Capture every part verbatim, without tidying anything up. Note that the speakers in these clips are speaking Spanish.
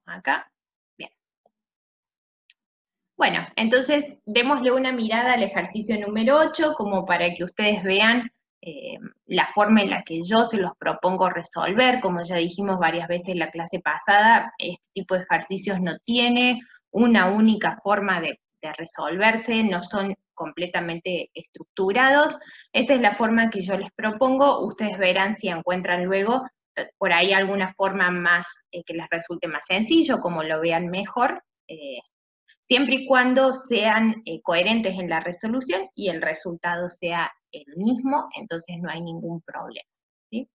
acá. Bien. Bueno, entonces démosle una mirada al ejercicio número ocho como para que ustedes vean eh, la forma en la que yo se los propongo resolver. Como ya dijimos varias veces en la clase pasada, este tipo de ejercicios no tiene una única forma de, de resolverse, no son completamente estructurados. Esta es la forma que yo les propongo. Ustedes verán si encuentran luego por ahí alguna forma más eh, que les resulte más sencillo, como lo vean mejor, eh, siempre y cuando sean eh, coherentes en la resolución y el resultado sea el mismo, entonces no hay ningún problema, ¿sí?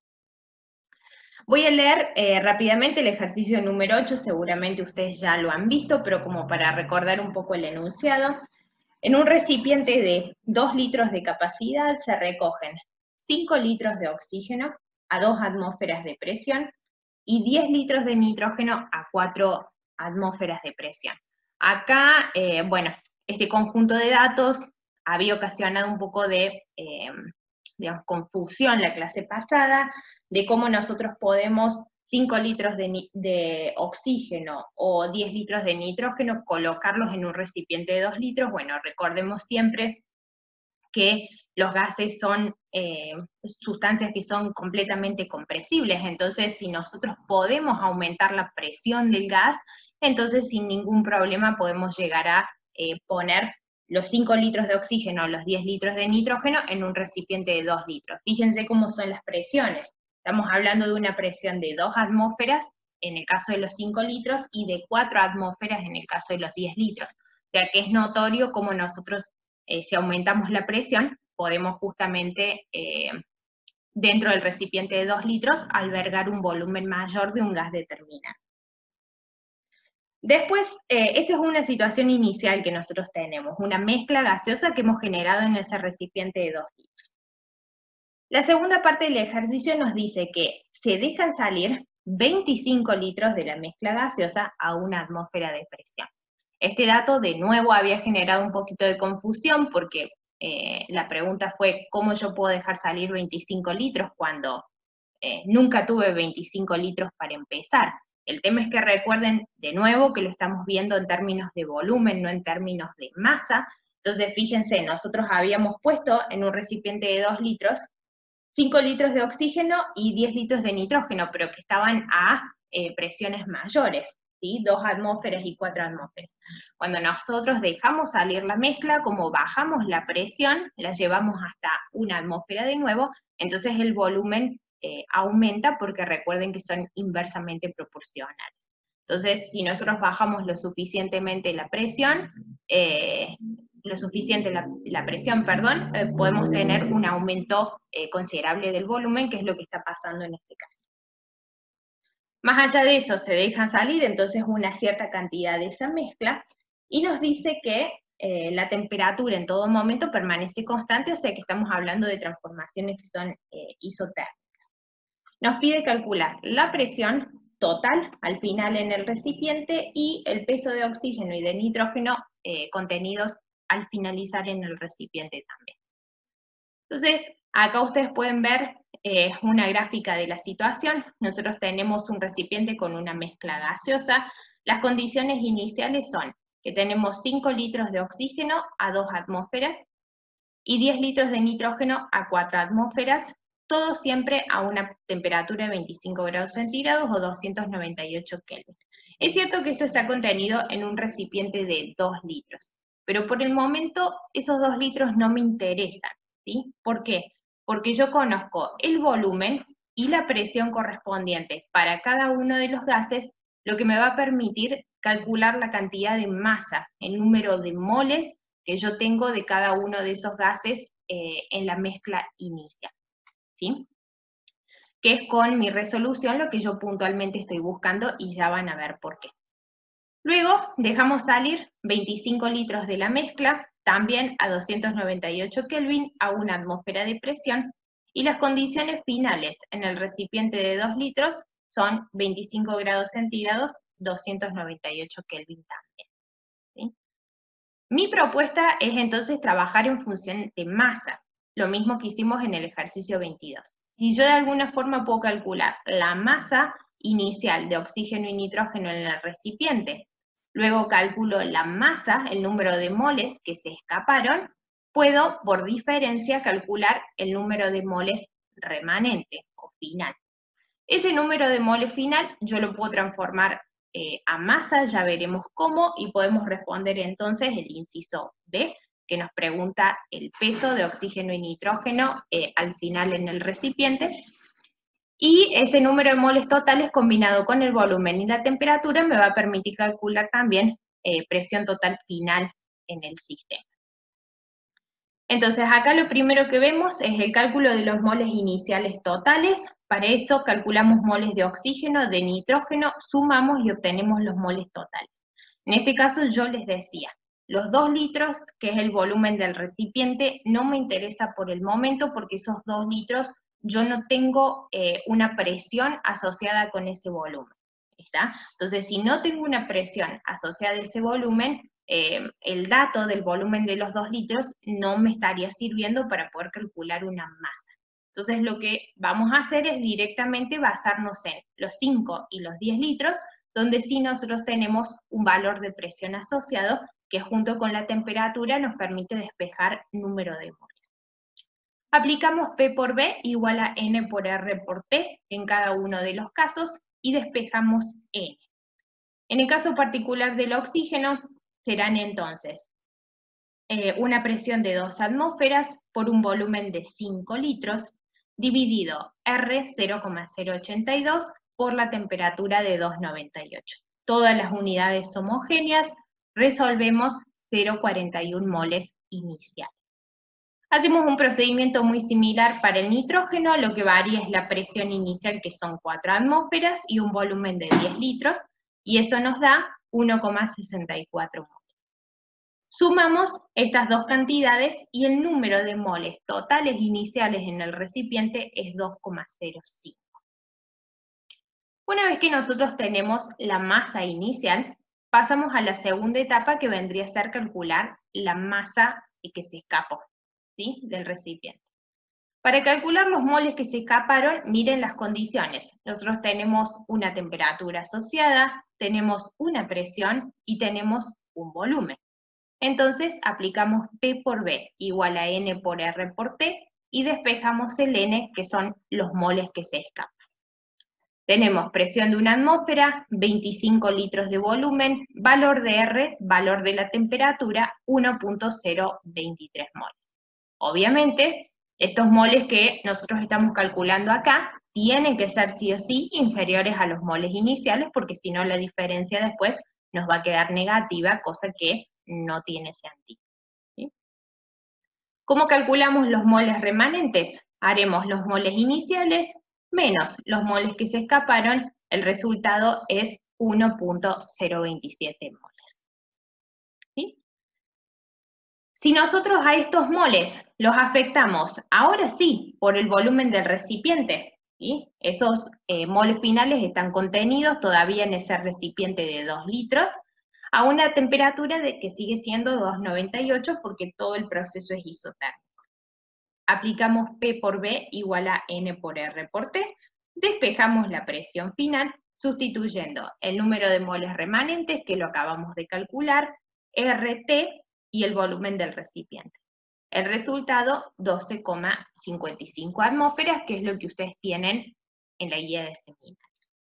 Voy a leer eh, rápidamente el ejercicio número ocho, seguramente ustedes ya lo han visto, pero como para recordar un poco el enunciado. En un recipiente de dos litros de capacidad se recogen cinco litros de oxígeno a dos atmósferas de presión y diez litros de nitrógeno a cuatro atmósferas de presión. Acá, eh, bueno, este conjunto de datos había ocasionado un poco de, eh, digamos, confusión la clase pasada, de cómo nosotros podemos cinco litros de, de oxígeno o diez litros de nitrógeno, colocarlos en un recipiente de dos litros. Bueno, recordemos siempre que los gases son eh, sustancias que son completamente compresibles, entonces si nosotros podemos aumentar la presión del gas, entonces sin ningún problema podemos llegar a eh, poner los cinco litros de oxígeno o los diez litros de nitrógeno en un recipiente de dos litros. Fíjense cómo son las presiones. Estamos hablando de una presión de dos atmósferas en el caso de los cinco litros y de cuatro atmósferas en el caso de los diez litros. O sea que es notorio cómo nosotros, eh, si aumentamos la presión, podemos justamente, eh, dentro del recipiente de dos litros, albergar un volumen mayor de un gas determinado. Después, eh, esa es una situación inicial que nosotros tenemos, una mezcla gaseosa que hemos generado en ese recipiente de dos litros. La segunda parte del ejercicio nos dice que se dejan salir veinticinco litros de la mezcla gaseosa a una atmósfera de presión. Este dato de nuevo había generado un poquito de confusión porque eh, la pregunta fue ¿cómo yo puedo dejar salir veinticinco litros cuando eh, nunca tuve veinticinco litros para empezar? El tema es que recuerden de nuevo que lo estamos viendo en términos de volumen, no en términos de masa. Entonces fíjense, nosotros habíamos puesto en un recipiente de dos litros cinco litros de oxígeno y diez litros de nitrógeno, pero que estaban a eh, presiones mayores, ¿sí? dos atmósferas y cuatro atmósferas. Cuando nosotros dejamos salir la mezcla, como bajamos la presión, la llevamos hasta una atmósfera de nuevo, entonces el volumen eh, aumenta porque recuerden que son inversamente proporcionales. Entonces, si nosotros bajamos lo suficientemente la presión, eh, lo suficiente la, la presión, perdón, eh, podemos tener un aumento eh, considerable del volumen, que es lo que está pasando en este caso. Más allá de eso, se dejan salir entonces una cierta cantidad de esa mezcla, y nos dice que eh, la temperatura en todo momento permanece constante, o sea que estamos hablando de transformaciones que son eh, isotérmicas. Nos pide calcular la presión total al final en el recipiente y el peso de oxígeno y de nitrógeno eh, contenidos al finalizar en el recipiente también. Entonces, acá ustedes pueden ver eh, una gráfica de la situación. Nosotros tenemos un recipiente con una mezcla gaseosa. Las condiciones iniciales son que tenemos cinco litros de oxígeno a dos atmósferas y diez litros de nitrógeno a cuatro atmósferas, todo siempre a una temperatura de veinticinco grados centígrados o doscientos noventa y ocho Kelvin. Es cierto que esto está contenido en un recipiente de dos litros, pero por el momento esos dos litros no me interesan, ¿sí? ¿Por qué? Porque yo conozco el volumen y la presión correspondiente para cada uno de los gases, lo que me va a permitir calcular la cantidad de masa, el número de moles que yo tengo de cada uno de esos gases eh, en la mezcla inicial, ¿sí? Que es con mi resolución lo que yo puntualmente estoy buscando y ya van a ver por qué. Luego dejamos salir veinticinco litros de la mezcla, también a doscientos noventa y ocho Kelvin, a una atmósfera de presión, y las condiciones finales en el recipiente de dos litros son veinticinco grados centígrados, doscientos noventa y ocho Kelvin también, ¿sí? Mi propuesta es entonces trabajar en función de masa, lo mismo que hicimos en el ejercicio veintidós. Si yo de alguna forma puedo calcular la masa inicial de oxígeno y nitrógeno en el recipiente, luego calculo la masa, el número de moles que se escaparon, puedo por diferencia calcular el número de moles remanente o final. Ese número de moles final yo lo puedo transformar eh, a masa, ya veremos cómo, y podemos responder entonces el inciso B, que nos pregunta el peso de oxígeno y nitrógeno eh, al final en el recipiente. Y ese número de moles totales combinado con el volumen y la temperatura me va a permitir calcular también eh, presión total final en el sistema. Entonces acá lo primero que vemos es el cálculo de los moles iniciales totales. Para eso calculamos moles de oxígeno, de nitrógeno, sumamos y obtenemos los moles totales. En este caso yo les decía, los dos litros, que es el volumen del recipiente, no me interesa por el momento porque esos dos litros yo no tengo eh, una presión asociada con ese volumen, ¿está? Entonces, si no tengo una presión asociada a ese volumen, eh, el dato del volumen de los dos litros no me estaría sirviendo para poder calcular una masa. Entonces, lo que vamos a hacer es directamente basarnos en los cinco y los diez litros, donde sí nosotros tenemos un valor de presión asociado, que junto con la temperatura nos permite despejar número de moles. Aplicamos P por B igual a N por R por T en cada uno de los casos y despejamos N. En el caso particular del oxígeno, serán entonces eh, una presión de dos atmósferas por un volumen de cinco litros, dividido R cero coma cero ochenta y dos por la temperatura de dos noventa y ocho. Todas las unidades homogéneas, resolvemos cero coma cuarenta y uno moles iniciales. Hacemos un procedimiento muy similar para el nitrógeno, lo que varía es la presión inicial, que son cuatro atmósferas, y un volumen de diez litros, y eso nos da uno coma sesenta y cuatro moles. Sumamos estas dos cantidades y el número de moles totales iniciales en el recipiente es dos coma cero cinco. Una vez que nosotros tenemos la masa inicial, pasamos a la segunda etapa, que vendría a ser calcular la masa que se escapó, ¿sí?, del recipiente. Para calcular los moles que se escaparon, miren las condiciones. Nosotros tenemos una temperatura asociada, tenemos una presión y tenemos un volumen. Entonces aplicamos P por B igual a N por R por T y despejamos el N, que son los moles que se escapan. Tenemos presión de una atmósfera, veinticinco litros de volumen, valor de R, valor de la temperatura, uno punto cero veintitrés moles. Obviamente, estos moles que nosotros estamos calculando acá tienen que ser sí o sí inferiores a los moles iniciales, porque si no la diferencia después nos va a quedar negativa, cosa que no tiene sentido, ¿sí? ¿Cómo calculamos los moles remanentes? Haremos los moles iniciales menos los moles que se escaparon, el resultado es uno punto cero veintisiete moles. ¿Sí? Si nosotros a estos moles los afectamos, ahora sí, por el volumen del recipiente, ¿sí?, esos eh, moles finales están contenidos todavía en ese recipiente de dos litros, a una temperatura de que sigue siendo dos noventa y ocho porque todo el proceso es isotérmico. Aplicamos P por B igual a N por R por T, despejamos la presión final, sustituyendo el número de moles remanentes, que lo acabamos de calcular, R T y el volumen del recipiente. El resultado, doce coma cincuenta y cinco atmósferas, que es lo que ustedes tienen en la guía de seminarios.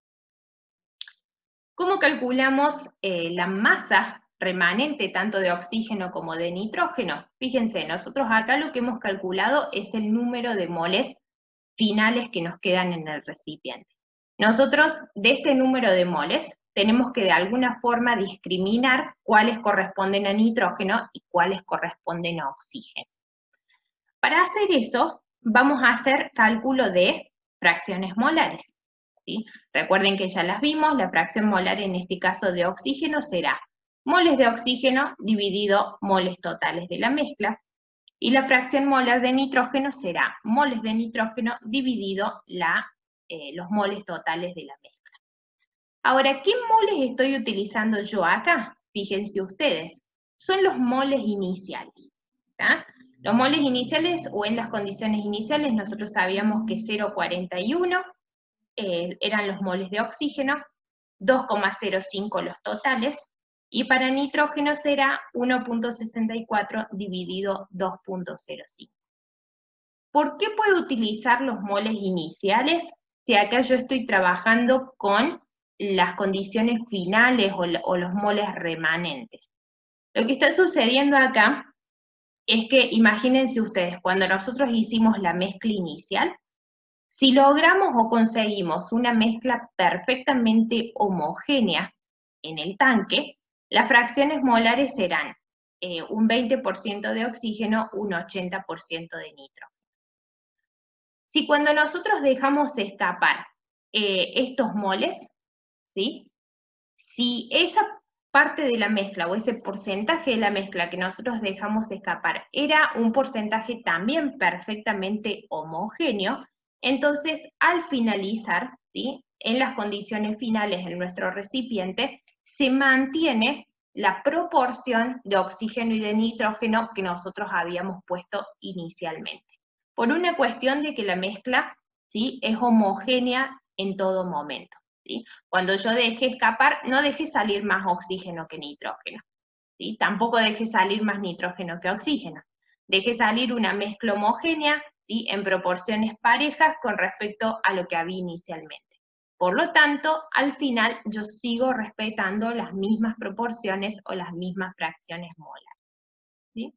¿Cómo calculamos eh, la masa remanente tanto de oxígeno como de nitrógeno? Fíjense, nosotros acá lo que hemos calculado es el número de moles finales que nos quedan en el recipiente. Nosotros, de este número de moles, tenemos que de alguna forma discriminar cuáles corresponden a nitrógeno y cuáles corresponden a oxígeno. Para hacer eso, vamos a hacer cálculo de fracciones molares, ¿sí? Recuerden que ya las vimos, la fracción molar en este caso de oxígeno será moles de oxígeno dividido moles totales de la mezcla, y la fracción molar de nitrógeno será moles de nitrógeno dividido la, eh, los moles totales de la mezcla. Ahora, ¿qué moles estoy utilizando yo acá? Fíjense ustedes, son los moles iniciales, ¿tá? Los moles iniciales, o en las condiciones iniciales, nosotros sabíamos que cero coma cuarenta y uno eh, eran los moles de oxígeno, dos coma cero cinco los totales, y para nitrógeno será uno punto sesenta y cuatro dividido dos punto cero cinco. ¿Por qué puedo utilizar los moles iniciales si acá yo estoy trabajando con las condiciones finales o, o los moles remanentes? Lo que está sucediendo acá es que, imagínense ustedes, cuando nosotros hicimos la mezcla inicial, si logramos o conseguimos una mezcla perfectamente homogénea en el tanque, las fracciones molares serán eh, un veinte por ciento de oxígeno, un ochenta por ciento de nitrógeno. Si cuando nosotros dejamos escapar eh, estos moles, ¿sí? Si esa parte de la mezcla o ese porcentaje de la mezcla que nosotros dejamos escapar era un porcentaje también perfectamente homogéneo, entonces al finalizar, ¿sí? En las condiciones finales de nuestro recipiente, se mantiene la proporción de oxígeno y de nitrógeno que nosotros habíamos puesto inicialmente, por una cuestión de que la mezcla, ¿sí? Es homogénea en todo momento. ¿Sí? Cuando yo deje escapar, no deje salir más oxígeno que nitrógeno, ¿sí? Tampoco deje salir más nitrógeno que oxígeno. Deje salir una mezcla homogénea, ¿sí? En proporciones parejas con respecto a lo que había inicialmente. Por lo tanto, al final yo sigo respetando las mismas proporciones o las mismas fracciones molares, ¿sí?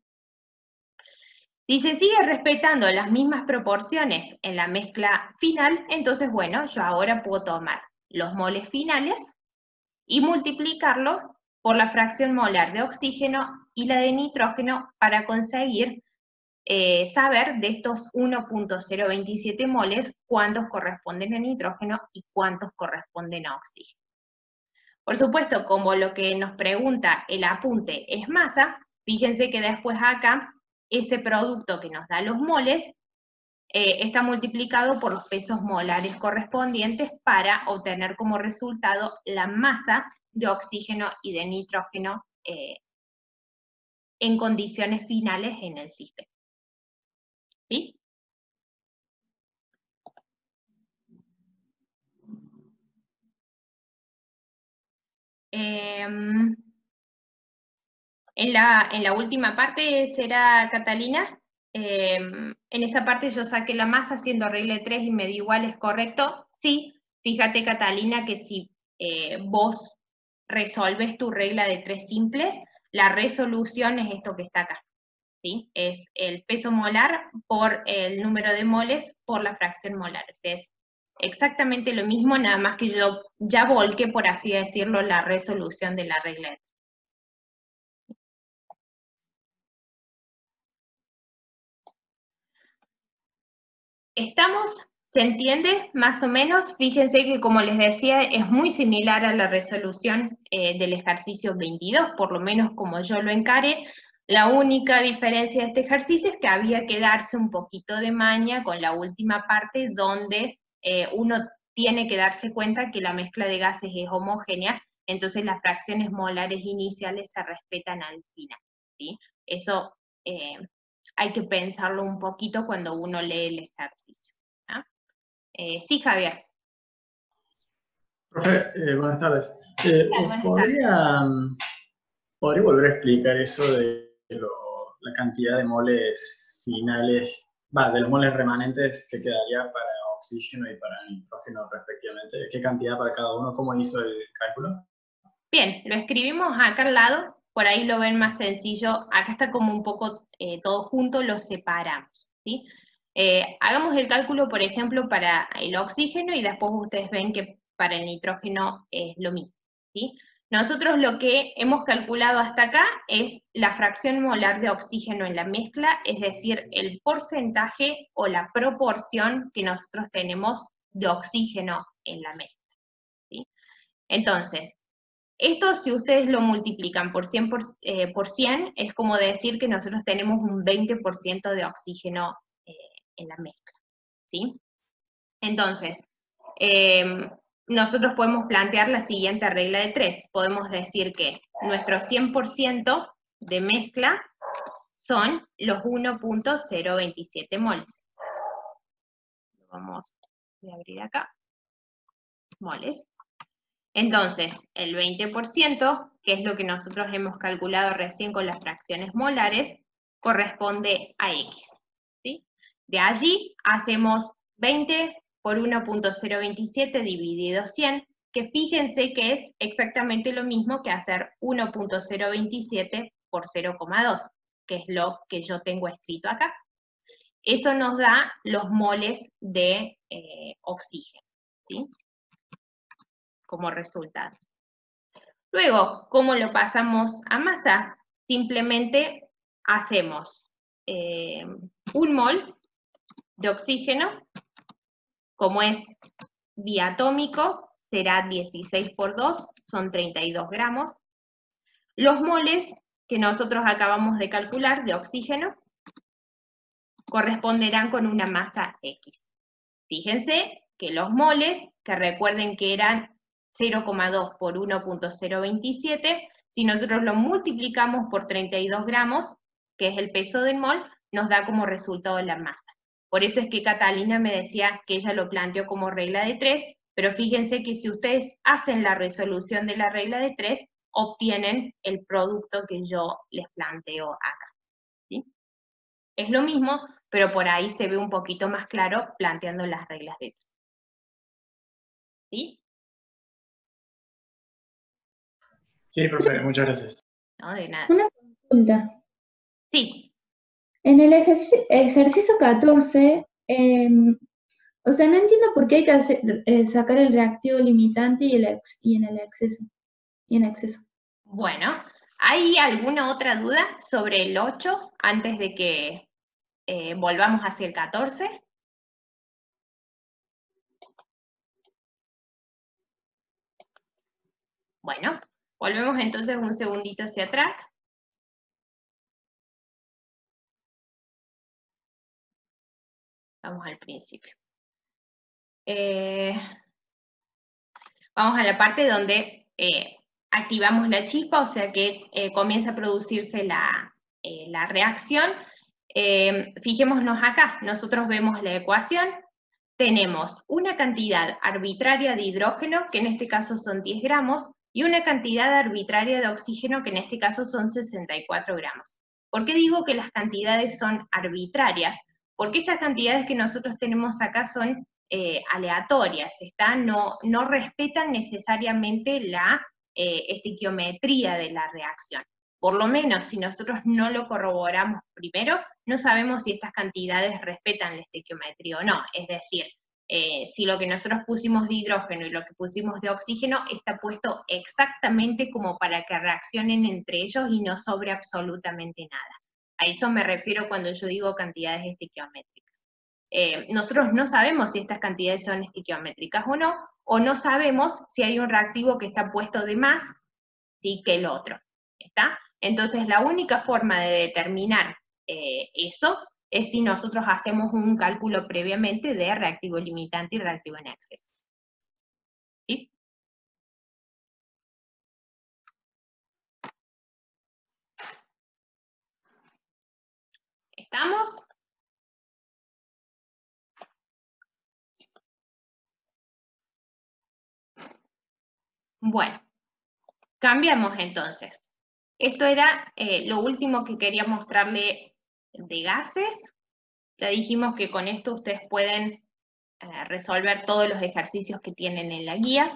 Si se sigue respetando las mismas proporciones en la mezcla final, entonces, bueno, yo ahora puedo tomar los moles finales y multiplicarlo por la fracción molar de oxígeno y la de nitrógeno para conseguir eh, saber de estos uno punto cero veintisiete moles cuántos corresponden a nitrógeno y cuántos corresponden a oxígeno. Por supuesto, como lo que nos pregunta el apunte es masa, fíjense que después acá ese producto que nos da los moles Eh, está multiplicado por los pesos molares correspondientes para obtener como resultado la masa de oxígeno y de nitrógeno eh, en condiciones finales en el sistema. ¿Sí? Eh, en, la, en la última parte será Catalina. Eh, en esa parte yo saqué la masa haciendo regla de tres y me dio igual, ¿es correcto? Sí, fíjate Catalina que si eh, vos resolves tu regla de tres simples, la resolución es esto que está acá, ¿sí? Es el peso molar por el número de moles por la fracción molar. O sea, es exactamente lo mismo, nada más que yo ya volqué, por así decirlo, la resolución de la regla de tres. Estamos, ¿se entiende? Más o menos, fíjense que como les decía, es muy similar a la resolución eh, del ejercicio veintidós, por lo menos como yo lo encaré. La única diferencia de este ejercicio es que había que darse un poquito de maña con la última parte donde eh, uno tiene que darse cuenta que la mezcla de gases es homogénea, entonces las fracciones molares iniciales se respetan al final, ¿sí? Eso eh, hay que pensarlo un poquito cuando uno lee el ejercicio. ¿Ah? Eh, sí, Javier. Profe, eh, buenas tardes. Eh, Buenas ¿podría, ¿Podría volver a explicar eso de lo, la cantidad de moles finales, va, de los moles remanentes que quedaría para oxígeno y para nitrógeno respectivamente? ¿Qué cantidad para cada uno? ¿Cómo hizo el cálculo? Bien, lo escribimos acá al lado, por ahí lo ven más sencillo. Acá está como un poco eh, todo junto, lo separamos, ¿sí? Eh, hagamos el cálculo, por ejemplo, para el oxígeno y después ustedes ven que para el nitrógeno es lo mismo, ¿sí? Nosotros lo que hemos calculado hasta acá es la fracción molar de oxígeno en la mezcla, es decir, el porcentaje o la proporción que nosotros tenemos de oxígeno en la mezcla, ¿sí? Entonces, esto, si ustedes lo multiplican por cien, por, eh, por cien, es como decir que nosotros tenemos un veinte por ciento de oxígeno eh, en la mezcla, ¿sí? Entonces, eh, nosotros podemos plantear la siguiente regla de tres. Podemos decir que nuestro cien por ciento de mezcla son los uno punto cero veintisiete moles. Vamos a abrir acá. moles. Entonces, el veinte por ciento, que es lo que nosotros hemos calculado recién con las fracciones molares, corresponde a X. ¿Sí? De allí hacemos veinte por uno punto cero veintisiete dividido cien, que fíjense que es exactamente lo mismo que hacer uno punto cero veintisiete por cero coma dos, que es lo que yo tengo escrito acá. Eso nos da los moles de eh, oxígeno, ¿sí? Como resultado. Luego, ¿cómo lo pasamos a masa? Simplemente hacemos eh, un mol de oxígeno, como es diatómico, será dieciséis por dos, son treinta y dos gramos. Los moles que nosotros acabamos de calcular de oxígeno corresponderán con una masa X. Fíjense que los moles, que recuerden que eran cero coma dos por uno punto cero veintisiete, si nosotros lo multiplicamos por treinta y dos gramos, que es el peso del mol, nos da como resultado la masa. Por eso es que Catalina me decía que ella lo planteó como regla de tres, pero fíjense que si ustedes hacen la resolución de la regla de tres, obtienen el producto que yo les planteo acá. ¿Sí? Es lo mismo, pero por ahí se ve un poquito más claro planteando las reglas de tres. ¿Sí? Sí, profe, muchas gracias. No, de nada. Una consulta. Sí. En el ejerci- ejercicio catorce, eh, o sea, no entiendo por qué hay que hacer, eh, sacar el reactivo limitante y, el ex- y en el exceso. Y en exceso. Bueno, ¿hay alguna otra duda sobre el ocho antes de que eh, volvamos hacia el catorce? Bueno, volvemos entonces un segundito hacia atrás. Vamos al principio. Eh, vamos a la parte donde eh, activamos la chispa, o sea que eh, comienza a producirse la, eh, la reacción. Eh, fijémonos acá, nosotros vemos la ecuación, tenemos una cantidad arbitraria de hidrógeno, que en este caso son diez gramos, y una cantidad arbitraria de oxígeno, que en este caso son sesenta y cuatro gramos. ¿Por qué digo que las cantidades son arbitrarias? Porque estas cantidades que nosotros tenemos acá son eh, aleatorias, ¿está? No, no respetan necesariamente la eh, estequiometría de la reacción. Por lo menos, si nosotros no lo corroboramos primero, no sabemos si estas cantidades respetan la estequiometría o no. Es decir, eh, si lo que nosotros pusimos de hidrógeno y lo que pusimos de oxígeno está puesto exactamente como para que reaccionen entre ellos y no sobre absolutamente nada. A eso me refiero cuando yo digo cantidades estequiométricas. Eh, nosotros no sabemos si estas cantidades son estequiométricas o no, o no sabemos si hay un reactivo que está puesto de más, ¿sí?, que el otro. ¿Está? Entonces, la única forma de determinar eh, eso es si nosotros hacemos un cálculo previamente de reactivo limitante y reactivo en exceso. ¿Sí? ¿Estamos? Bueno, cambiamos entonces. Esto era eh, lo último que quería mostrarle de gases. Ya dijimos que con esto ustedes pueden eh, resolver todos los ejercicios que tienen en la guía.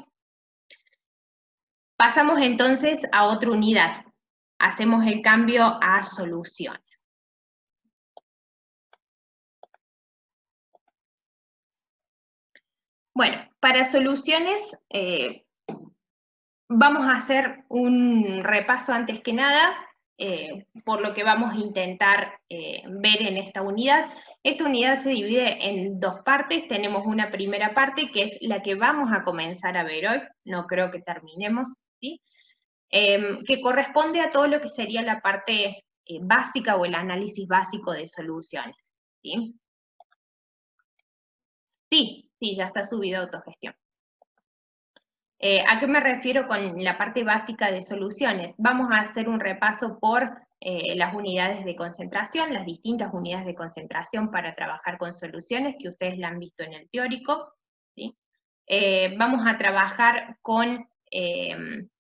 Pasamos entonces a otra unidad. Hacemos el cambio a soluciones. Bueno, para soluciones eh, vamos a hacer un repaso antes que nada, eh, por lo que vamos a intentar eh, ver en esta unidad. Esta unidad se divide en dos partes. Tenemos una primera parte que es la que vamos a comenzar a ver hoy, no creo que terminemos, ¿sí? Eh, que corresponde a todo lo que sería la parte eh, básica o el análisis básico de soluciones, ¿sí? Sí, sí, ya está subido a autogestión. Eh, ¿A qué me refiero con la parte básica de soluciones? Vamos a hacer un repaso por eh, las unidades de concentración, las distintas unidades de concentración para trabajar con soluciones, que ustedes la han visto en el teórico, ¿sí? eh, vamos a trabajar con, eh,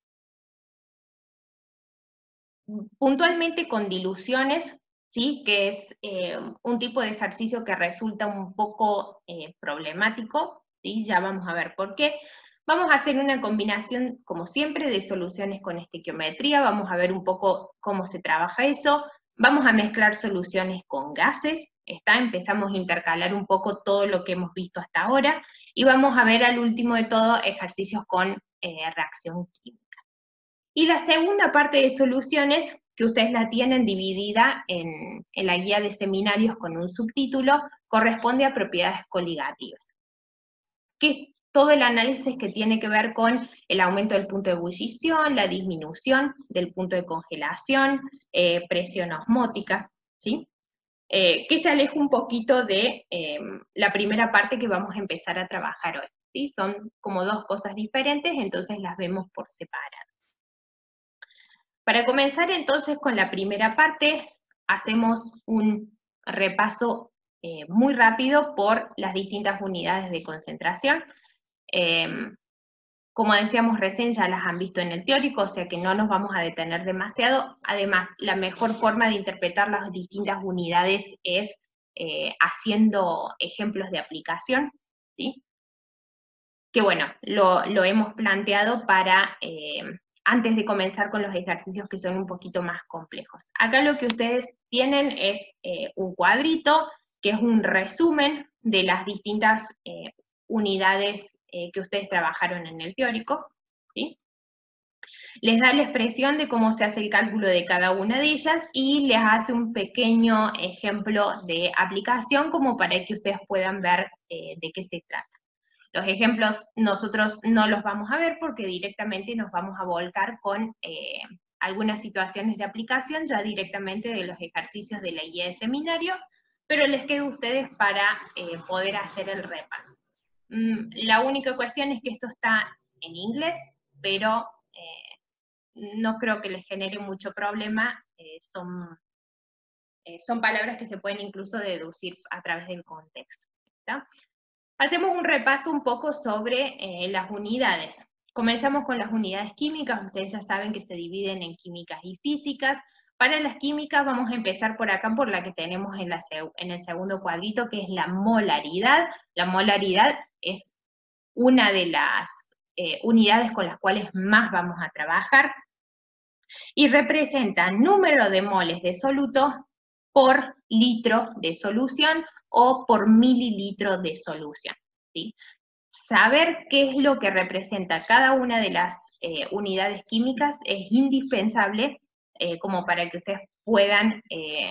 puntualmente con diluciones, ¿sí? Que es eh, un tipo de ejercicio que resulta un poco eh, problemático, ¿sí? Ya vamos a ver por qué. Vamos a hacer una combinación, como siempre, de soluciones con estequiometría, vamos a ver un poco cómo se trabaja eso, vamos a mezclar soluciones con gases, ¿está? Empezamos a intercalar un poco todo lo que hemos visto hasta ahora, y vamos a ver al último de todo ejercicios con eh, reacción química. Y la segunda parte de soluciones, que ustedes la tienen dividida en, en la guía de seminarios con un subtítulo, corresponde a propiedades coligativas, que es todo el análisis que tiene que ver con el aumento del punto de ebullición, la disminución del punto de congelación, eh, presión osmótica, ¿sí? Eh, que se aleja un poquito de eh, la primera parte que vamos a empezar a trabajar hoy, ¿sí? Son como dos cosas diferentes, entonces las vemos por separado. Para comenzar entonces con la primera parte, hacemos un repaso eh, muy rápido por las distintas unidades de concentración. Eh, como decíamos recién, ya las han visto en el teórico, o sea que no nos vamos a detener demasiado. Además, la mejor forma de interpretar las distintas unidades es eh, haciendo ejemplos de aplicación, ¿sí? Que bueno, lo, lo hemos planteado para, eh, antes de comenzar con los ejercicios que son un poquito más complejos. Acá lo que ustedes tienen es eh, un cuadrito, que es un resumen de las distintas eh, unidades eh, que ustedes trabajaron en el teórico, ¿sí? Les da la expresión de cómo se hace el cálculo de cada una de ellas y les hace un pequeño ejemplo de aplicación como para que ustedes puedan ver eh, de qué se trata. Los ejemplos nosotros no los vamos a ver porque directamente nos vamos a volcar con eh, algunas situaciones de aplicación ya directamente de los ejercicios de la guía de seminario, pero les queda a ustedes para eh, poder hacer el repaso. Mm, la única cuestión es que esto está en inglés, pero eh, no creo que les genere mucho problema, eh, son, eh, son palabras que se pueden incluso deducir a través del contexto, ¿está? Hacemos un repaso un poco sobre eh, las unidades. Comenzamos con las unidades químicas, ustedes ya saben que se dividen en químicas y físicas. Para las químicas vamos a empezar por acá, por la que tenemos en, la, en el segundo cuadrito, que es la molaridad. La molaridad es una de las eh, unidades con las cuales más vamos a trabajar, y representa número de moles de soluto por litro de solución o por mililitro de solución, ¿sí? Saber qué es lo que representa cada una de las eh, unidades químicas es indispensable eh, como para que ustedes puedan eh,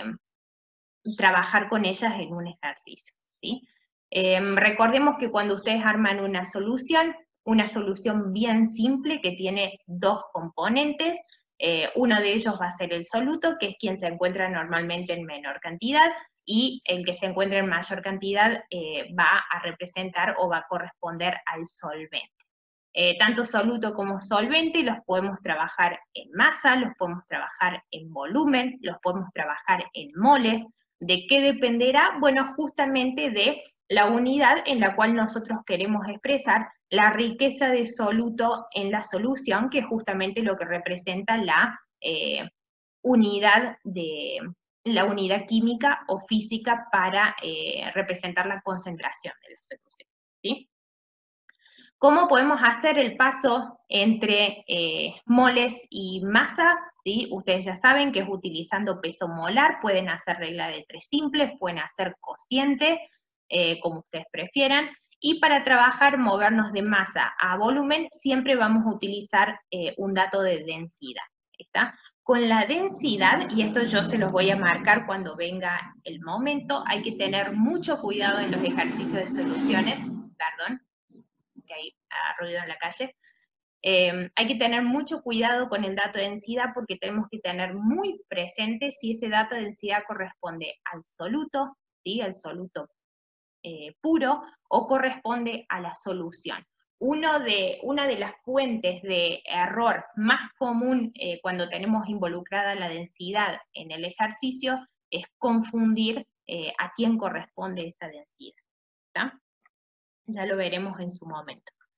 trabajar con ellas en un ejercicio, ¿sí? Eh, recordemos que cuando ustedes arman una solución, una solución bien simple que tiene dos componentes, eh, uno de ellos va a ser el soluto, que es quien se encuentra normalmente en menor cantidad, y el que se encuentra en mayor cantidad eh, va a representar o va a corresponder al solvente. Eh, tanto soluto como solvente los podemos trabajar en masa, los podemos trabajar en volumen, los podemos trabajar en moles. ¿De qué dependerá? Bueno, justamente de la unidad en la cual nosotros queremos expresar la riqueza de soluto en la solución, que es justamente lo que representa la eh, unidad de la unidad química o física para eh, representar la concentración de la solución, ¿sí? ¿Cómo podemos hacer el paso entre eh, moles y masa? ¿Sí? Ustedes ya saben que es utilizando peso molar, pueden hacer regla de tres simples, pueden hacer cociente, eh, como ustedes prefieran, y para trabajar, movernos de masa a volumen, siempre vamos a utilizar eh, un dato de densidad, ¿está? Con la densidad, y esto yo se los voy a marcar cuando venga el momento, hay que tener mucho cuidado en los ejercicios de soluciones, perdón, que hay ruido en la calle. Eh, hay que tener mucho cuidado con el dato de densidad porque tenemos que tener muy presente si ese dato de densidad corresponde al soluto, ¿sí? Al soluto eh, puro, o corresponde a la solución. Uno de, una de las fuentes de error más común eh, cuando tenemos involucrada la densidad en el ejercicio es confundir eh, a quién corresponde esa densidad, ¿está? Ya lo veremos en su momento.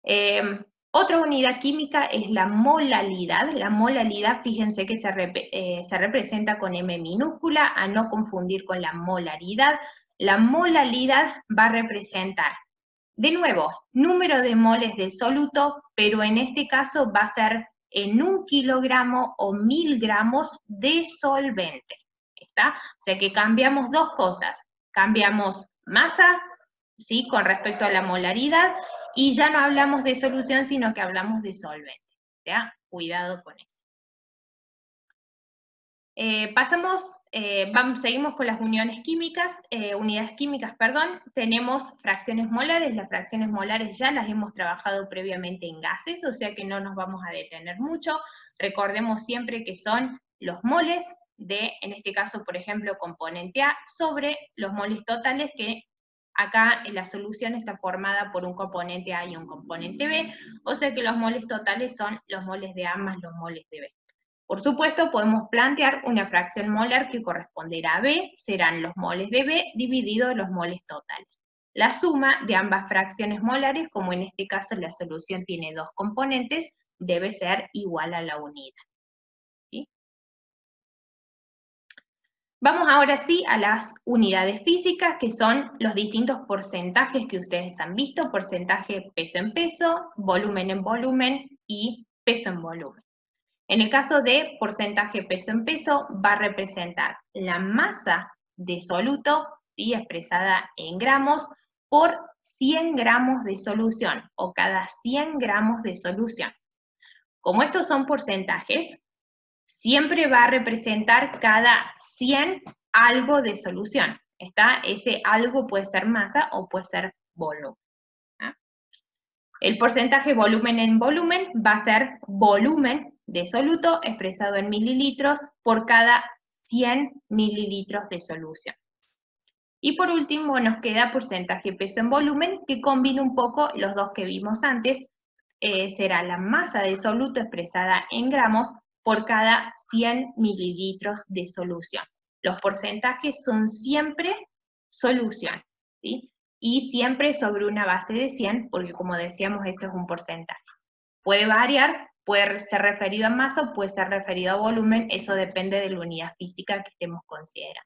Eh, otra unidad química es la molalidad. La molalidad, fíjense que se, rep eh, se representa con M minúscula, a no confundir con la molaridad. La molalidad va a representar, de nuevo, número de moles de soluto, pero en este caso va a ser en un kilogramo o mil gramos de solvente. ¿Está? O sea que cambiamos dos cosas. Cambiamos masa, ¿sí?, con respecto a la molaridad, y ya no hablamos de solución, sino que hablamos de solvente. ¿Ya? Cuidado con eso. Eh, pasamos, eh, vamos, seguimos con las uniones químicas, eh, unidades químicas, perdón. Tenemos fracciones molares. Las fracciones molares ya las hemos trabajado previamente en gases, o sea que no nos vamos a detener mucho. Recordemos siempre que son los moles de, en este caso, por ejemplo, componente A, sobre los moles totales, que acá la solución está formada por un componente A y un componente B, o sea que los moles totales son los moles de A más los moles de B. Por supuesto, podemos plantear una fracción molar que corresponderá a B, serán los moles de B divididos los moles totales. La suma de ambas fracciones molares, como en este caso la solución tiene dos componentes, debe ser igual a la unidad. ¿Sí? Vamos ahora sí a las unidades físicas, que son los distintos porcentajes que ustedes han visto: porcentaje peso en peso, volumen en volumen y peso en volumen. En el caso de porcentaje peso en peso, va a representar la masa de soluto, ¿sí?, expresada en gramos, por cien gramos de solución, o cada cien gramos de solución. Como estos son porcentajes, siempre va a representar cada cien algo de solución. ¿Está? Ese algo puede ser masa o puede ser volumen. ¿Ah? El porcentaje volumen en volumen va a ser volumen de soluto expresado en mililitros por cada cien mililitros de solución. Y por último nos queda porcentaje peso en volumen, que combina un poco los dos que vimos antes. Eh, será la masa de soluto expresada en gramos por cada cien mililitros de solución. Los porcentajes son siempre solución, ¿sí?, y siempre sobre una base de cien, porque como decíamos, esto es un porcentaje. Puede variar, puede ser referido a masa o puede ser referido a volumen, eso depende de la unidad física que estemos considerando.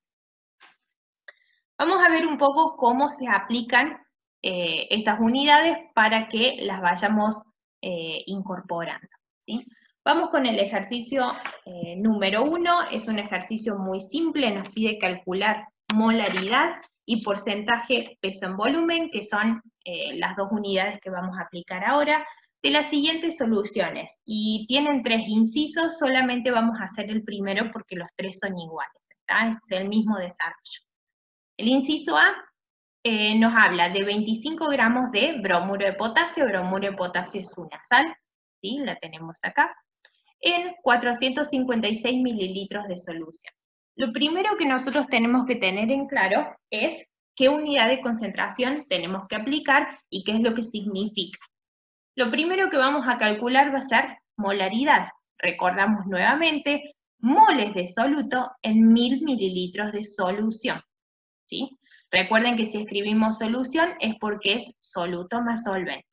Vamos a ver un poco cómo se aplican eh, estas unidades para que las vayamos eh, incorporando, ¿sí? Vamos con el ejercicio eh, número uno. Es un ejercicio muy simple, nos pide calcular molaridad y porcentaje peso en volumen, que son eh, las dos unidades que vamos a aplicar ahora, de las siguientes soluciones. Y tienen tres incisos, solamente vamos a hacer el primero porque los tres son iguales, ¿está? Es el mismo desarrollo. El inciso A eh, nos habla de veinticinco gramos de bromuro de potasio. Bromuro de potasio es una sal, ¿sí?, la tenemos acá, en cuatrocientos cincuenta y seis mililitros de solución. Lo primero que nosotros tenemos que tener en claro es qué unidad de concentración tenemos que aplicar y qué es lo que significa. Lo primero que vamos a calcular va a ser molaridad. Recordamos nuevamente, moles de soluto en mil mililitros de solución, ¿sí? Recuerden que si escribimos solución es porque es soluto más solvente.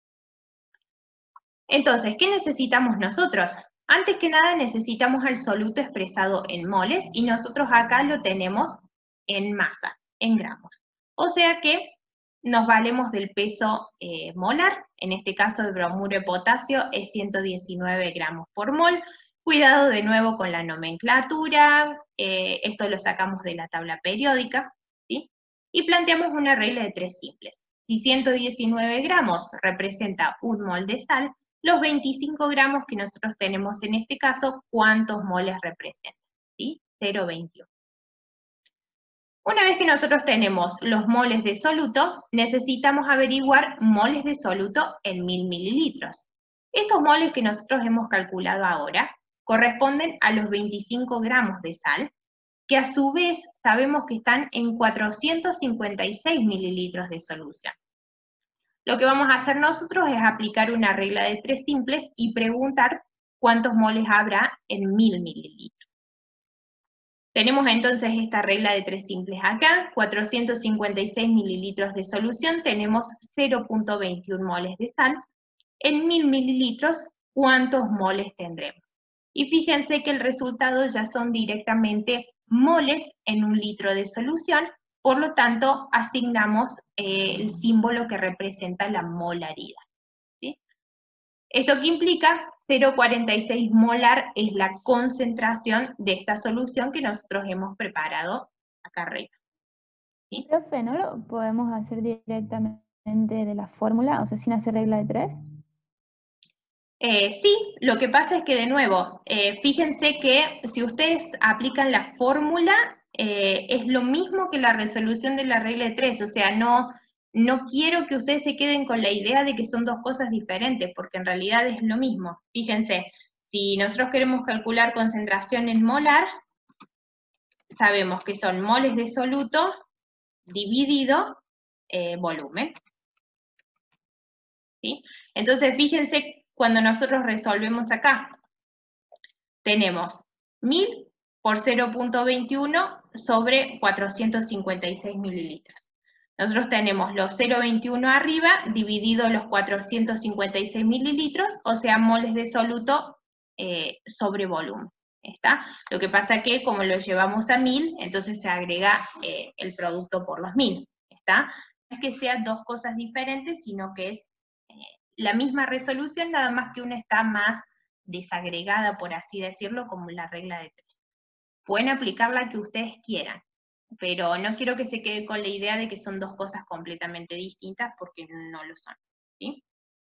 Entonces, ¿qué necesitamos nosotros? Antes que nada necesitamos el soluto expresado en moles, y nosotros acá lo tenemos en masa, en gramos. O sea que nos valemos del peso eh, molar. En este caso el bromuro de potasio es ciento diecinueve gramos por mol. Cuidado de nuevo con la nomenclatura, eh, esto lo sacamos de la tabla periódica, ¿sí? Y planteamos una regla de tres simples. Si ciento diecinueve gramos representa un mol de sal, los veinticinco gramos que nosotros tenemos en este caso, ¿cuántos moles representan? ¿Sí? cero coma veintiuno. Una vez que nosotros tenemos los moles de soluto, necesitamos averiguar moles de soluto en mil mililitros. Estos moles que nosotros hemos calculado ahora corresponden a los veinticinco gramos de sal, que a su vez sabemos que están en cuatrocientos cincuenta y seis mililitros de solución. Lo que vamos a hacer nosotros es aplicar una regla de tres simples y preguntar cuántos moles habrá en mil mililitros. Tenemos entonces esta regla de tres simples acá, cuatrocientos cincuenta y seis mililitros de solución, tenemos cero punto veintiuno moles de sal, en mil mililitros, ¿cuántos moles tendremos? Y fíjense que el resultado ya son directamente moles en un litro de solución, por lo tanto, asignamos eh, el símbolo que representa la molaridad. ¿Sí? ¿Esto qué implica? cero coma cuarenta y seis molar es la concentración de esta solución que nosotros hemos preparado acá arriba. ¿Sí? Profe, ¿no lo podemos hacer directamente de la fórmula, o sea, sin hacer regla de tres? Eh, sí, lo que pasa es que de nuevo, eh, fíjense que si ustedes aplican la fórmula, eh, es lo mismo que la resolución de la regla de tres, o sea, no, no quiero que ustedes se queden con la idea de que son dos cosas diferentes, porque en realidad es lo mismo. Fíjense, si nosotros queremos calcular concentración en molar, sabemos que son moles de soluto dividido eh, volumen. ¿Sí? Entonces, fíjense cuando nosotros resolvemos acá, tenemos mil por cero punto veintiuno sobre cuatrocientos cincuenta y seis mililitros. Nosotros tenemos los cero punto veintiuno arriba dividido los cuatrocientos cincuenta y seis mililitros, o sea, moles de soluto eh, sobre volumen. ¿Está? Lo que pasa que como lo llevamos a mil, entonces se agrega eh, el producto por los mil. ¿Está? No es que sean dos cosas diferentes, sino que es eh, la misma resolución, nada más que una está más desagregada, por así decirlo, como la regla de tres. Pueden aplicar la que ustedes quieran, pero no quiero que se quede con la idea de que son dos cosas completamente distintas, porque no lo son. ¿Sí?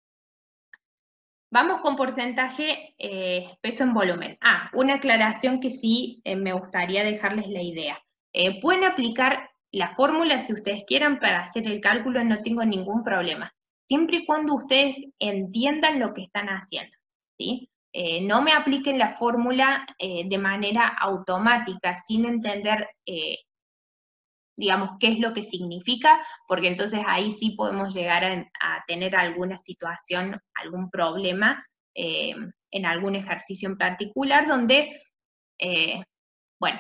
Vamos con porcentaje eh, peso en volumen. Ah, una aclaración que sí eh, me gustaría dejarles la idea. Eh, pueden aplicar la fórmula si ustedes quieran para hacer el cálculo, no tengo ningún problema, siempre y cuando ustedes entiendan lo que están haciendo. ¿Sí? Eh, no me apliquen la fórmula eh, de manera automática, sin entender, eh, digamos, qué es lo que significa, porque entonces ahí sí podemos llegar a, a tener alguna situación, algún problema eh, en algún ejercicio en particular, donde, eh, bueno,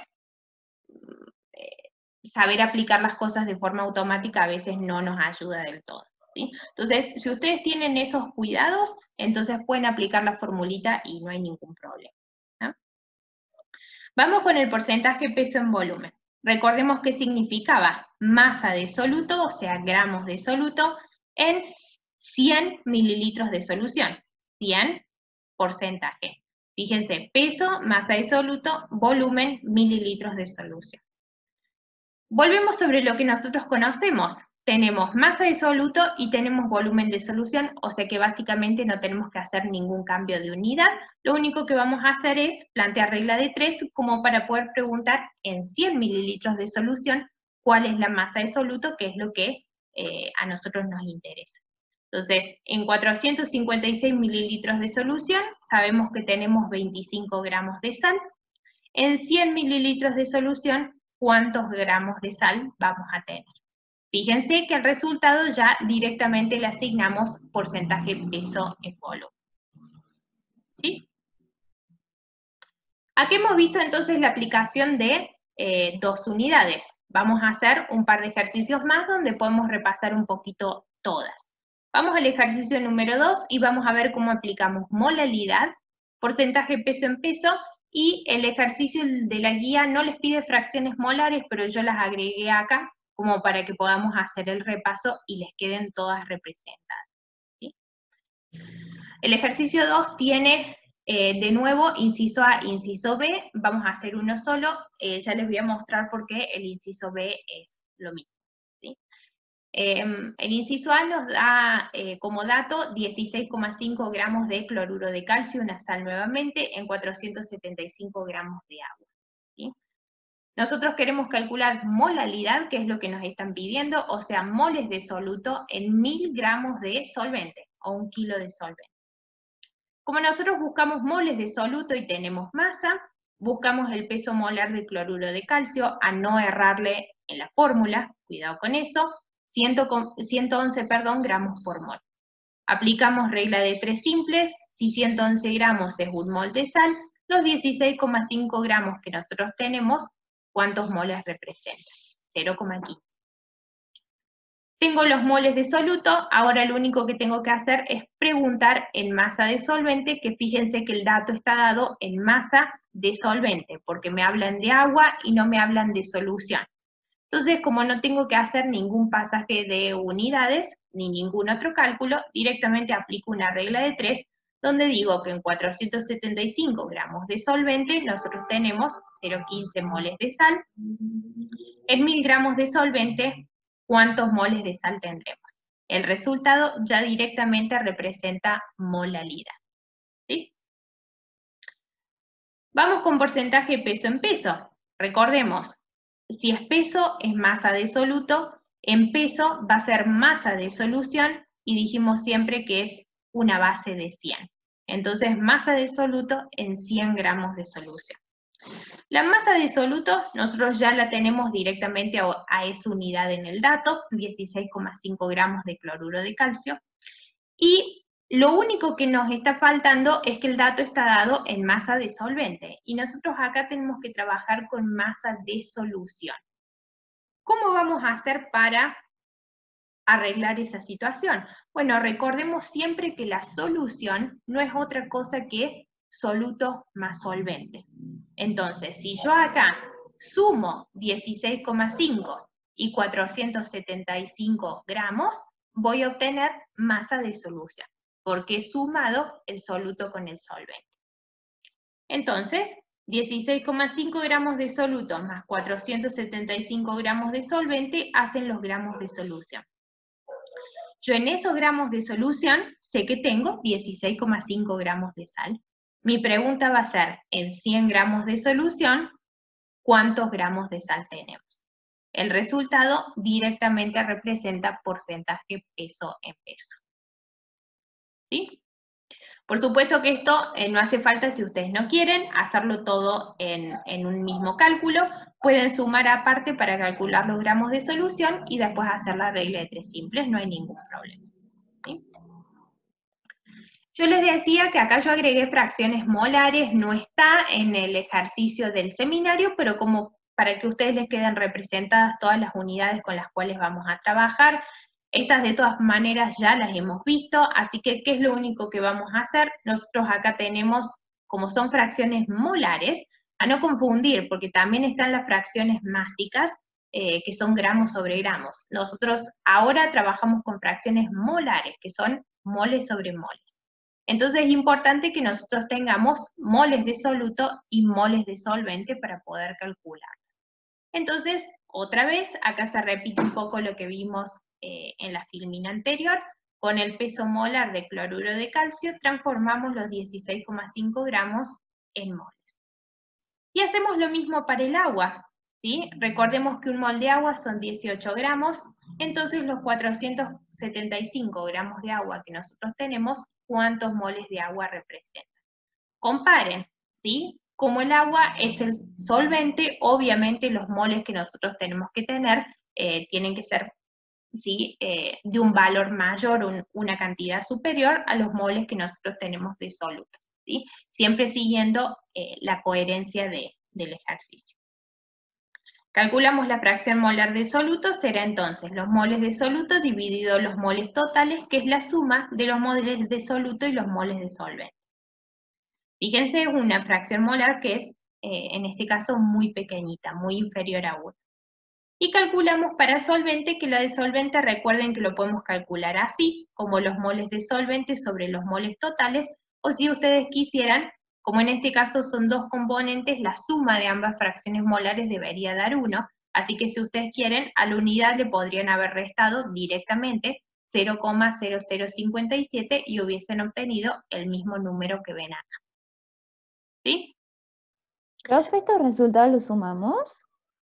eh, saber aplicar las cosas de forma automática a veces no nos ayuda del todo. ¿Sí? Entonces, si ustedes tienen esos cuidados, entonces pueden aplicar la formulita y no hay ningún problema. ¿No? Vamos con el porcentaje peso en volumen. Recordemos que significaba masa de soluto, o sea, gramos de soluto, en cien mililitros de solución. cien porcentaje. Fíjense, peso, masa de soluto, volumen, mililitros de solución. Volvemos sobre lo que nosotros conocemos. Tenemos masa de soluto y tenemos volumen de solución, o sea que básicamente no tenemos que hacer ningún cambio de unidad. Lo único que vamos a hacer es plantear regla de tres como para poder preguntar en cien mililitros de solución cuál es la masa de soluto, que es lo que eh, a nosotros nos interesa. Entonces, en cuatrocientos cincuenta y seis mililitros de solución, sabemos que tenemos veinticinco gramos de sal. En cien mililitros de solución, ¿cuántos gramos de sal vamos a tener? Fíjense que el resultado ya directamente le asignamos porcentaje peso en volumen. ¿Sí? Aquí hemos visto entonces la aplicación de eh, dos unidades. Vamos a hacer un par de ejercicios más donde podemos repasar un poquito todas. Vamos al ejercicio número dos y vamos a ver cómo aplicamos molaridad, porcentaje peso en peso, y el ejercicio de la guía no les pide fracciones molares, pero yo las agregué acá como para que podamos hacer el repaso y les queden todas representadas. ¿Sí? El ejercicio dos tiene, eh, de nuevo, inciso A, inciso B. Vamos a hacer uno solo. Eh, ya les voy a mostrar por qué el inciso B es lo mismo. ¿Sí? Eh, el inciso A nos da eh, como dato dieciséis coma cinco gramos de cloruro de calcio, una sal nuevamente, en cuatrocientos setenta y cinco gramos de agua. ¿Sí? Nosotros queremos calcular molaridad, que es lo que nos están pidiendo, o sea, moles de soluto en mil gramos de solvente, o un kilo de solvente. Como nosotros buscamos moles de soluto y tenemos masa, buscamos el peso molar de cloruro de calcio, a no errarle en la fórmula, cuidado con eso, ciento once perdón, gramos por mol. Aplicamos regla de tres simples, si ciento once gramos es un mol de sal, los dieciséis coma cinco gramos que nosotros tenemos, ¿cuántos moles representan? cero coma quince. Tengo los moles de soluto, ahora lo único que tengo que hacer es preguntar en masa de solvente, que fíjense que el dato está dado en masa de solvente, porque me hablan de agua y no me hablan de solución. Entonces, como no tengo que hacer ningún pasaje de unidades, ni ningún otro cálculo, directamente aplico una regla de tres, donde digo que en cuatrocientos setenta y cinco gramos de solvente nosotros tenemos cero coma quince moles de sal. En mil gramos de solvente, ¿cuántos moles de sal tendremos? El resultado ya directamente representa molalidad. ¿Sí? Vamos con porcentaje peso en peso. Recordemos, si es peso, es masa de soluto, en peso va a ser masa de solución, y dijimos siempre que es una base de cien. Entonces, masa de soluto en cien gramos de solución. La masa de soluto, nosotros ya la tenemos directamente a, a esa unidad en el dato, dieciséis coma cinco gramos de cloruro de calcio, y lo único que nos está faltando es que el dato está dado en masa de solvente, y nosotros acá tenemos que trabajar con masa de solución. ¿Cómo vamos a hacer para arreglar esa situación? Bueno, recordemos siempre que la solución no es otra cosa que soluto más solvente. Entonces, si yo acá sumo dieciséis coma cinco y cuatrocientos setenta y cinco gramos, voy a obtener masa de solución, porque he sumado el soluto con el solvente. Entonces, dieciséis coma cinco gramos de soluto más cuatrocientos setenta y cinco gramos de solvente hacen los gramos de solución. Yo en esos gramos de solución sé que tengo dieciséis coma cinco gramos de sal. Mi pregunta va a ser, en cien gramos de solución, ¿cuántos gramos de sal tenemos? El resultado directamente representa porcentaje peso en peso. ¿Sí? Por supuesto que esto eh, no hace falta, si ustedes no quieren, hacerlo todo en, en un mismo cálculo. Pueden sumar aparte para calcular los gramos de solución y después hacer la regla de tres simples, no hay ningún problema. ¿Sí? Yo les decía que acá yo agregué fracciones molares, no está en el ejercicio del seminario, pero como para que ustedes les queden representadas todas las unidades con las cuales vamos a trabajar. Estas de todas maneras ya las hemos visto, así que ¿qué es lo único que vamos a hacer? Nosotros acá tenemos, como son fracciones molares, a no confundir, porque también están las fracciones másicas, eh, que son gramos sobre gramos. Nosotros ahora trabajamos con fracciones molares, que son moles sobre moles. Entonces es importante que nosotros tengamos moles de soluto y moles de solvente para poder calcular. Entonces, otra vez, acá se repite un poco lo que vimos eh, en la filmina anterior. Con el peso molar de cloruro de calcio transformamos los dieciséis coma cinco gramos en moles. Y hacemos lo mismo para el agua, ¿sí? Recordemos que un mol de agua son dieciocho gramos, entonces los cuatrocientos setenta y cinco gramos de agua que nosotros tenemos, ¿cuántos moles de agua representan? Comparen, ¿sí? Como el agua es el solvente, obviamente los moles que nosotros tenemos que tener eh, tienen que ser, ¿sí? eh, de un valor mayor, un, una cantidad superior a los moles que nosotros tenemos de soluto, ¿sí? Siempre siguiendo eh, la coherencia de, del ejercicio. Calculamos la fracción molar de soluto, será entonces los moles de soluto dividido los moles totales, que es la suma de los moles de soluto y los moles de solvente. Fíjense, una fracción molar que es, eh, en este caso, muy pequeñita, muy inferior a uno. Y calculamos para solvente, que la de solvente, recuerden que lo podemos calcular así, como los moles de solvente sobre los moles totales, o si ustedes quisieran, como en este caso son dos componentes, la suma de ambas fracciones molares debería dar uno, así que si ustedes quieren, a la unidad le podrían haber restado directamente cero coma cero cero cinco siete y hubiesen obtenido el mismo número que ven acá. ¿Sí? ¿Profe, estos resultados los sumamos?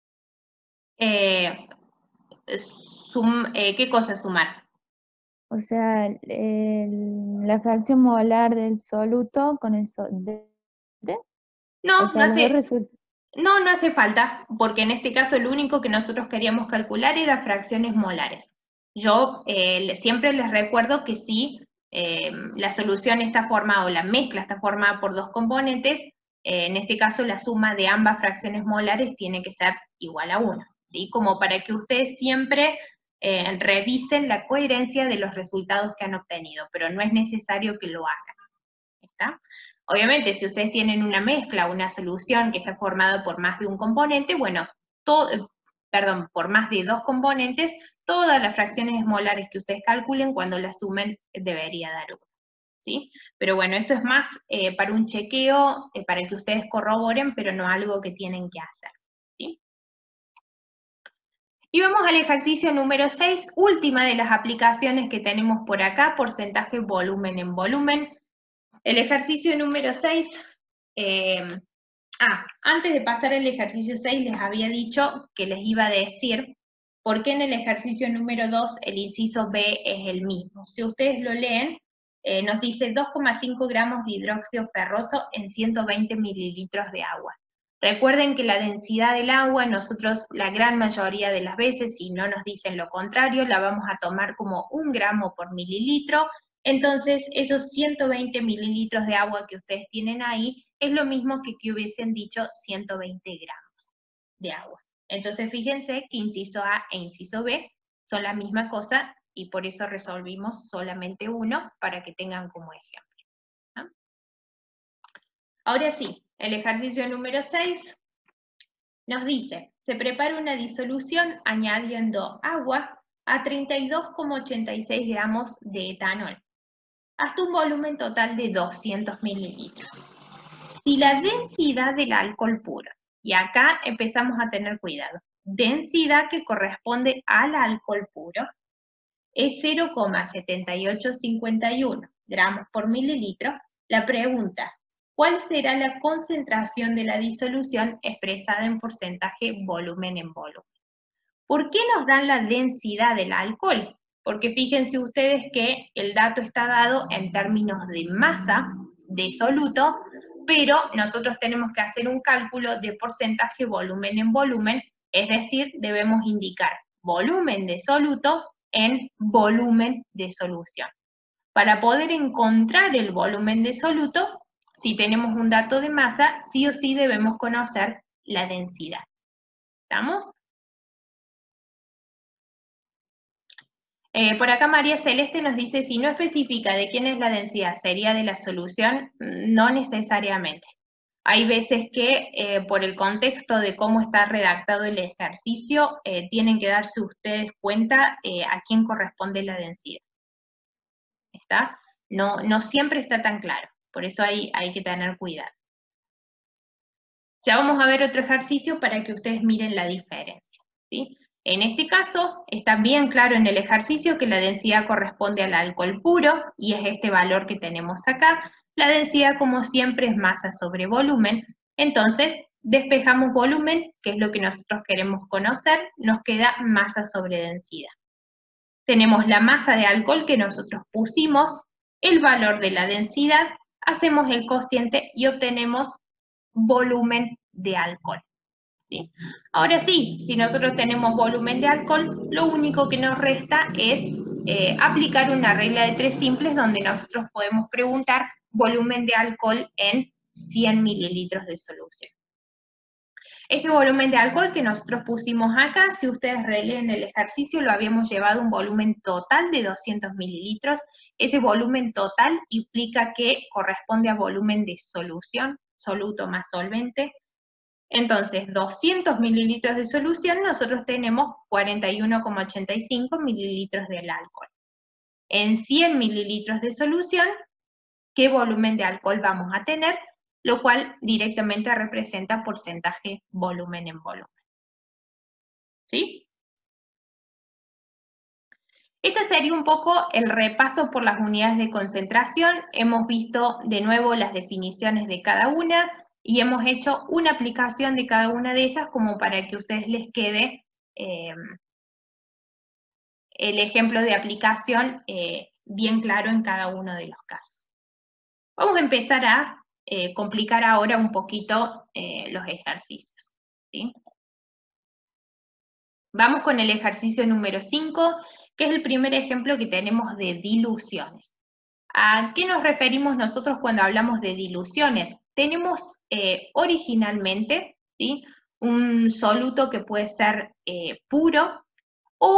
Eh, sum, eh, ¿Qué cosa sumar? O sea, el- la fracción molar del soluto con el solvente. No, O sea, no los dos hace, resultados. no, no hace falta, porque en este caso lo único que nosotros queríamos calcular era fracciones molares. Yo eh, siempre les recuerdo que si eh, la solución está formada, o la mezcla está formada por dos componentes, eh, en este caso la suma de ambas fracciones molares tiene que ser igual a uno, ¿sí? Como para que ustedes siempre eh, revisen la coherencia de los resultados que han obtenido, pero no es necesario que lo hagan. ¿Está? Obviamente, si ustedes tienen una mezcla, una solución que está formada por más de un componente, bueno, todo, perdón, por más de dos componentes, todas las fracciones molares que ustedes calculen, cuando las sumen, debería dar uno. ¿Sí? Pero bueno, eso es más eh, para un chequeo, eh, para que ustedes corroboren, pero no algo que tienen que hacer. ¿Sí? Y vamos al ejercicio número seis, última de las aplicaciones que tenemos por acá, porcentaje volumen en volumen. El ejercicio número seis, eh, ah, antes de pasar al ejercicio seis les había dicho que les iba a decir por qué en el ejercicio número dos el inciso B es el mismo. Si ustedes lo leen, eh, nos dice dos coma cinco gramos de hidróxido ferroso en ciento veinte mililitros de agua. Recuerden que la densidad del agua, nosotros la gran mayoría de las veces, si no nos dicen lo contrario, la vamos a tomar como un gramo por mililitro. Entonces, esos ciento veinte mililitros de agua que ustedes tienen ahí, es lo mismo que que hubiesen dicho ciento veinte gramos de agua. Entonces, fíjense que inciso A e inciso B son la misma cosa, y por eso resolvimos solamente uno, para que tengan como ejemplo, ¿no? Ahora sí, el ejercicio número seis nos dice, se prepara una disolución añadiendo agua a treinta y dos coma ochenta y seis gramos de etanol, hasta un volumen total de doscientos mililitros. Si la densidad del alcohol puro, y acá empezamos a tener cuidado, densidad que corresponde al alcohol puro, es cero coma setenta y ocho cincuenta y uno gramos por mililitro, la pregunta, ¿cuál será la concentración de la disolución expresada en porcentaje volumen en volumen? ¿Por qué nos dan la densidad del alcohol? Porque fíjense ustedes que el dato está dado en términos de masa de soluto, pero nosotros tenemos que hacer un cálculo de porcentaje volumen en volumen, es decir, debemos indicar volumen de soluto en volumen de solución. Para poder encontrar el volumen de soluto, si tenemos un dato de masa, sí o sí debemos conocer la densidad. ¿Estamos? Eh, por acá María Celeste nos dice, si no especifica de quién es la densidad, ¿sería de la solución? No necesariamente. Hay veces que eh, por el contexto de cómo está redactado el ejercicio, eh, tienen que darse ustedes cuenta eh, a quién corresponde la densidad. ¿Está? No, no siempre está tan claro, por eso hay, hay que tener cuidado. Ya vamos a ver otro ejercicio para que ustedes miren la diferencia, ¿sí? En este caso, está bien claro en el ejercicio que la densidad corresponde al alcohol puro, y es este valor que tenemos acá. La densidad, como siempre, es masa sobre volumen. Entonces, despejamos volumen, que es lo que nosotros queremos conocer, nos queda masa sobre densidad. Tenemos la masa de alcohol que nosotros pusimos, el valor de la densidad, hacemos el cociente y obtenemos volumen de alcohol. ¿Sí? Ahora sí, si nosotros tenemos volumen de alcohol, lo único que nos resta es eh, aplicar una regla de tres simples donde nosotros podemos preguntar volumen de alcohol en cien mililitros de solución. Este volumen de alcohol que nosotros pusimos acá, si ustedes releen el ejercicio, lo habíamos llevado a un volumen total de doscientos mililitros. Ese volumen total implica que corresponde a volumen de solución, soluto más solvente. Entonces, doscientos mililitros de solución, nosotros tenemos cuarenta y uno coma ochenta y cinco mililitros del alcohol. En cien mililitros de solución, ¿qué volumen de alcohol vamos a tener? Lo cual directamente representa porcentaje volumen en volumen. ¿Sí? Este sería un poco el repaso por las unidades de concentración. Hemos visto de nuevo las definiciones de cada una, y hemos hecho una aplicación de cada una de ellas como para que a ustedes les quede eh, el ejemplo de aplicación eh, bien claro en cada uno de los casos. Vamos a empezar a eh, complicar ahora un poquito eh, los ejercicios, ¿sí? Vamos con el ejercicio número cinco, que es el primer ejemplo que tenemos de diluciones. ¿A qué nos referimos nosotros cuando hablamos de diluciones? Tenemos eh, originalmente, ¿sí?, un soluto que puede ser eh, puro, o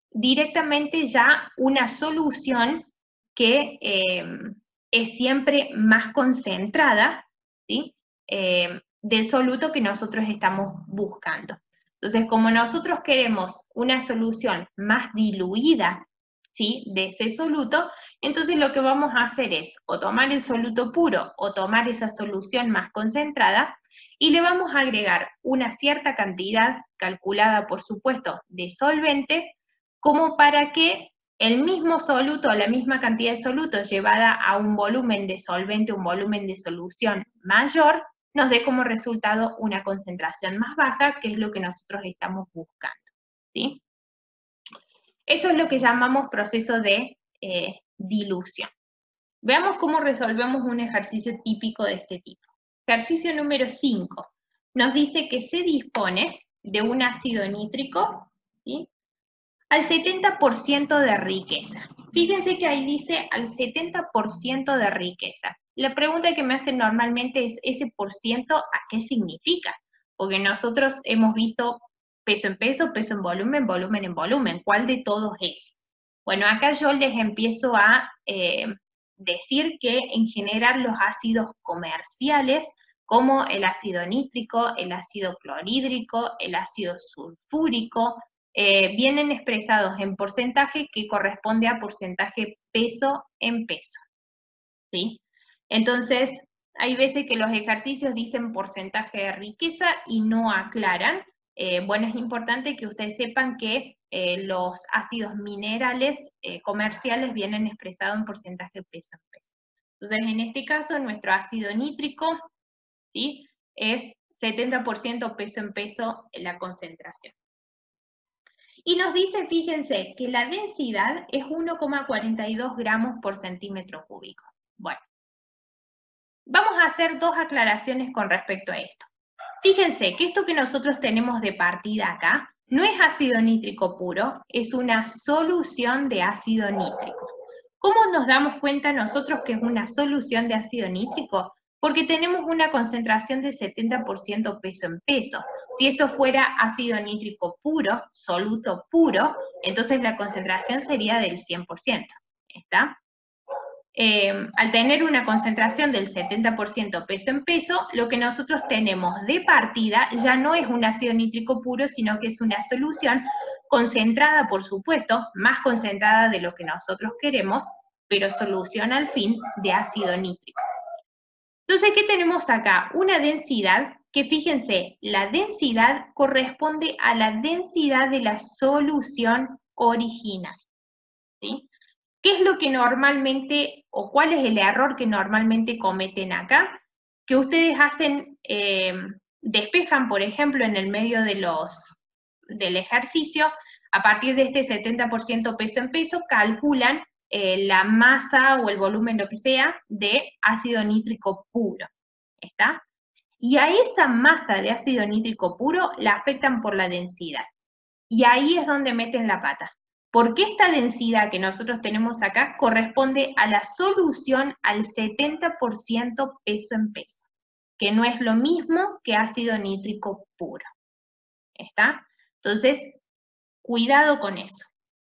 directamente ya una solución que eh, es siempre más concentrada, ¿sí? Eh, del soluto que nosotros estamos buscando. Entonces, como nosotros queremos una solución más diluida, ¿sí?, de ese soluto, entonces lo que vamos a hacer es o tomar el soluto puro o tomar esa solución más concentrada y le vamos a agregar una cierta cantidad, calculada por supuesto, de solvente, como para que el mismo soluto, la misma cantidad de soluto llevada a un volumen de solvente, un volumen de solución mayor, nos dé como resultado una concentración más baja, que es lo que nosotros estamos buscando, ¿sí? Eso es lo que llamamos proceso de eh, dilución. Veamos cómo resolvemos un ejercicio típico de este tipo. Ejercicio número cinco. Nos dice que se dispone de un ácido nítrico, ¿sí?, al setenta por ciento de riqueza. Fíjense que ahí dice al setenta por ciento de riqueza. La pregunta que me hacen normalmente es, ¿ese por ciento a qué significa? Porque nosotros hemos visto peso en peso, peso en volumen, volumen en volumen. ¿Cuál de todos es? Bueno, acá yo les empiezo a eh, decir que en general los ácidos comerciales, como el ácido nítrico, el ácido clorhídrico, el ácido sulfúrico, Eh, vienen expresados en porcentaje que corresponde a porcentaje peso en peso, ¿sí? Entonces, hay veces que los ejercicios dicen porcentaje de riqueza y no aclaran. Eh, bueno, es importante que ustedes sepan que eh, los ácidos minerales eh, comerciales vienen expresados en porcentaje peso en peso. Entonces, en este caso, nuestro ácido nítrico, ¿sí?, es setenta por ciento peso en peso en la concentración. Y nos dice, fíjense, que la densidad es uno coma cuarenta y dos gramos por centímetro cúbico. Bueno, vamos a hacer dos aclaraciones con respecto a esto. Fíjense que esto que nosotros tenemos de partida acá no es ácido nítrico puro, es una solución de ácido nítrico. ¿Cómo nos damos cuenta nosotros que es una solución de ácido nítrico? Porque tenemos una concentración de setenta por ciento peso en peso. Si esto fuera ácido nítrico puro, soluto puro, entonces la concentración sería del cien por ciento. ¿Está? Eh, al tener una concentración del setenta por ciento peso en peso, lo que nosotros tenemos de partida ya no es un ácido nítrico puro, sino que es una solución concentrada, por supuesto, más concentrada de lo que nosotros queremos, pero solución al fin de ácido nítrico. Entonces, ¿qué tenemos acá? Una densidad que, fíjense, la densidad corresponde a la densidad de la solución original, ¿sí? ¿Qué es lo que normalmente, o cuál es el error que normalmente cometen acá? Que ustedes hacen, eh, despejan, por ejemplo, en el medio de los, del ejercicio, a partir de este setenta por ciento peso en peso, calculan eh, la masa o el volumen, lo que sea, de ácido nítrico puro, ¿está? Y a esa masa de ácido nítrico puro la afectan por la densidad. Y ahí es donde meten la pata. Porque esta densidad que nosotros tenemos acá corresponde a la solución al setenta por ciento peso en peso, que no es lo mismo que ácido nítrico puro. ¿Está? Entonces, cuidado con eso.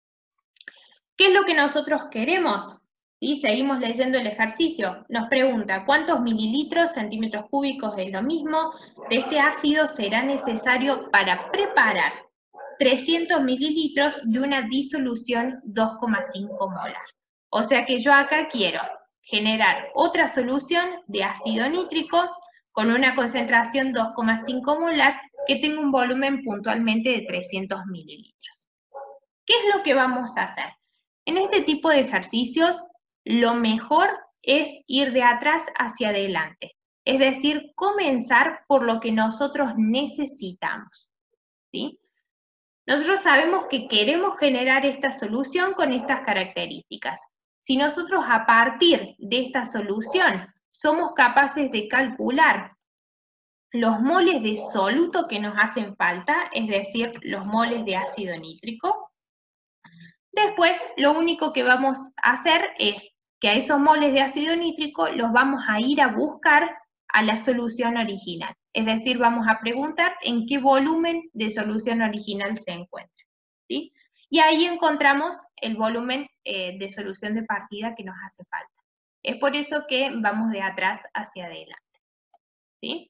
¿Qué es lo que nosotros queremos? Y seguimos leyendo el ejercicio. Nos pregunta, ¿cuántos mililitros, centímetros cúbicos es lo mismo, de este ácido será necesario para preparar trescientos mililitros de una disolución dos coma cinco molar? O sea que yo acá quiero generar otra solución de ácido nítrico con una concentración dos coma cinco molar que tenga un volumen puntualmente de trescientos mililitros. ¿Qué es lo que vamos a hacer? En este tipo de ejercicios, lo mejor es ir de atrás hacia adelante. Es decir, comenzar por lo que nosotros necesitamos, ¿sí? Nosotros sabemos que queremos generar esta solución con estas características. Si nosotros a partir de esta solución somos capaces de calcular los moles de soluto que nos hacen falta, es decir, los moles de ácido nítrico, después lo único que vamos a hacer es que a esos moles de ácido nítrico los vamos a ir a buscar a la solución original. Es decir, vamos a preguntar en qué volumen de solución original se encuentra, ¿sí? y ahí encontramos el volumen eh, de solución de partida que nos hace falta. Es por eso que vamos de atrás hacia adelante. ¿Sí?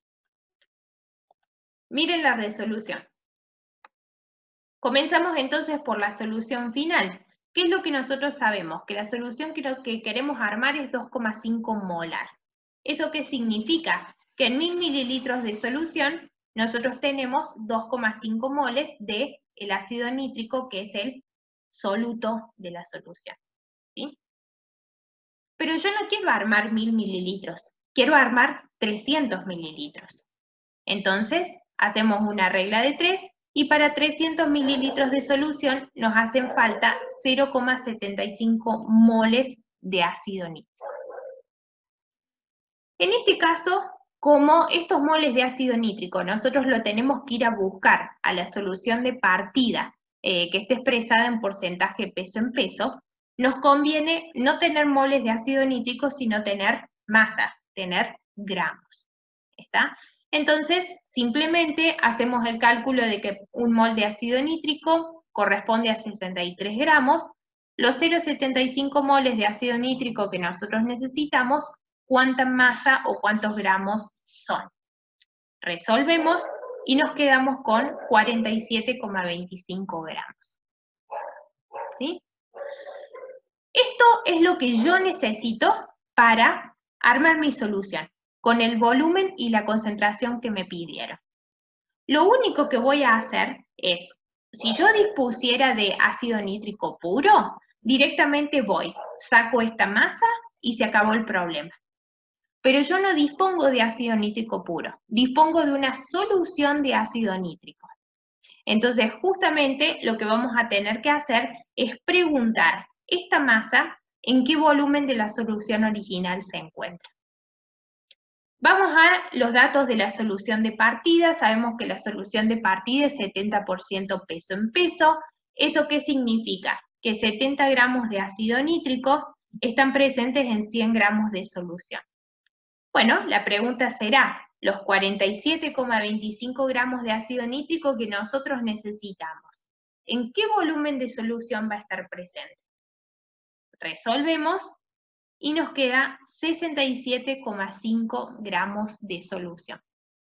Miren la resolución. Comenzamos entonces por la solución final. ¿Qué es lo que nosotros sabemos? Que la solución que, lo que queremos armar es dos coma cinco molar. ¿Eso qué significa? Que en mil mililitros de solución nosotros tenemos dos coma cinco moles del ácido nítrico, que es el soluto de la solución. ¿Sí? Pero yo no quiero armar mil mililitros, quiero armar trescientos mililitros. Entonces, hacemos una regla de tres y para trescientos mililitros de solución nos hacen falta cero coma setenta y cinco moles de ácido nítrico. En este caso, como estos moles de ácido nítrico nosotros lo tenemos que ir a buscar a la solución de partida eh, que esté expresada en porcentaje peso en peso, nos conviene no tener moles de ácido nítrico, sino tener masa, tener gramos. ¿Está? Entonces, simplemente hacemos el cálculo de que un mol de ácido nítrico corresponde a sesenta y tres gramos. Los cero coma setenta y cinco moles de ácido nítrico que nosotros necesitamos, ¿cuánta masa o cuántos gramos son? Resolvemos y nos quedamos con cuarenta y siete coma veinticinco gramos. ¿Sí? Esto es lo que yo necesito para armar mi solución, con el volumen y la concentración que me pidieron. Lo único que voy a hacer es, si yo dispusiera de ácido nítrico puro, directamente voy, saco esta masa y se acabó el problema. Pero yo no dispongo de ácido nítrico puro, dispongo de una solución de ácido nítrico. Entonces, justamente lo que vamos a tener que hacer es preguntar esta masa en qué volumen de la solución original se encuentra. Vamos a los datos de la solución de partida. Sabemos que la solución de partida es setenta por ciento peso en peso. ¿Eso qué significa? Que setenta gramos de ácido nítrico están presentes en cien gramos de solución. Bueno, la pregunta será, los cuarenta y siete coma veinticinco gramos de ácido nítrico que nosotros necesitamos, ¿en qué volumen de solución va a estar presente? Resolvemos y nos queda sesenta y siete coma cinco gramos de solución.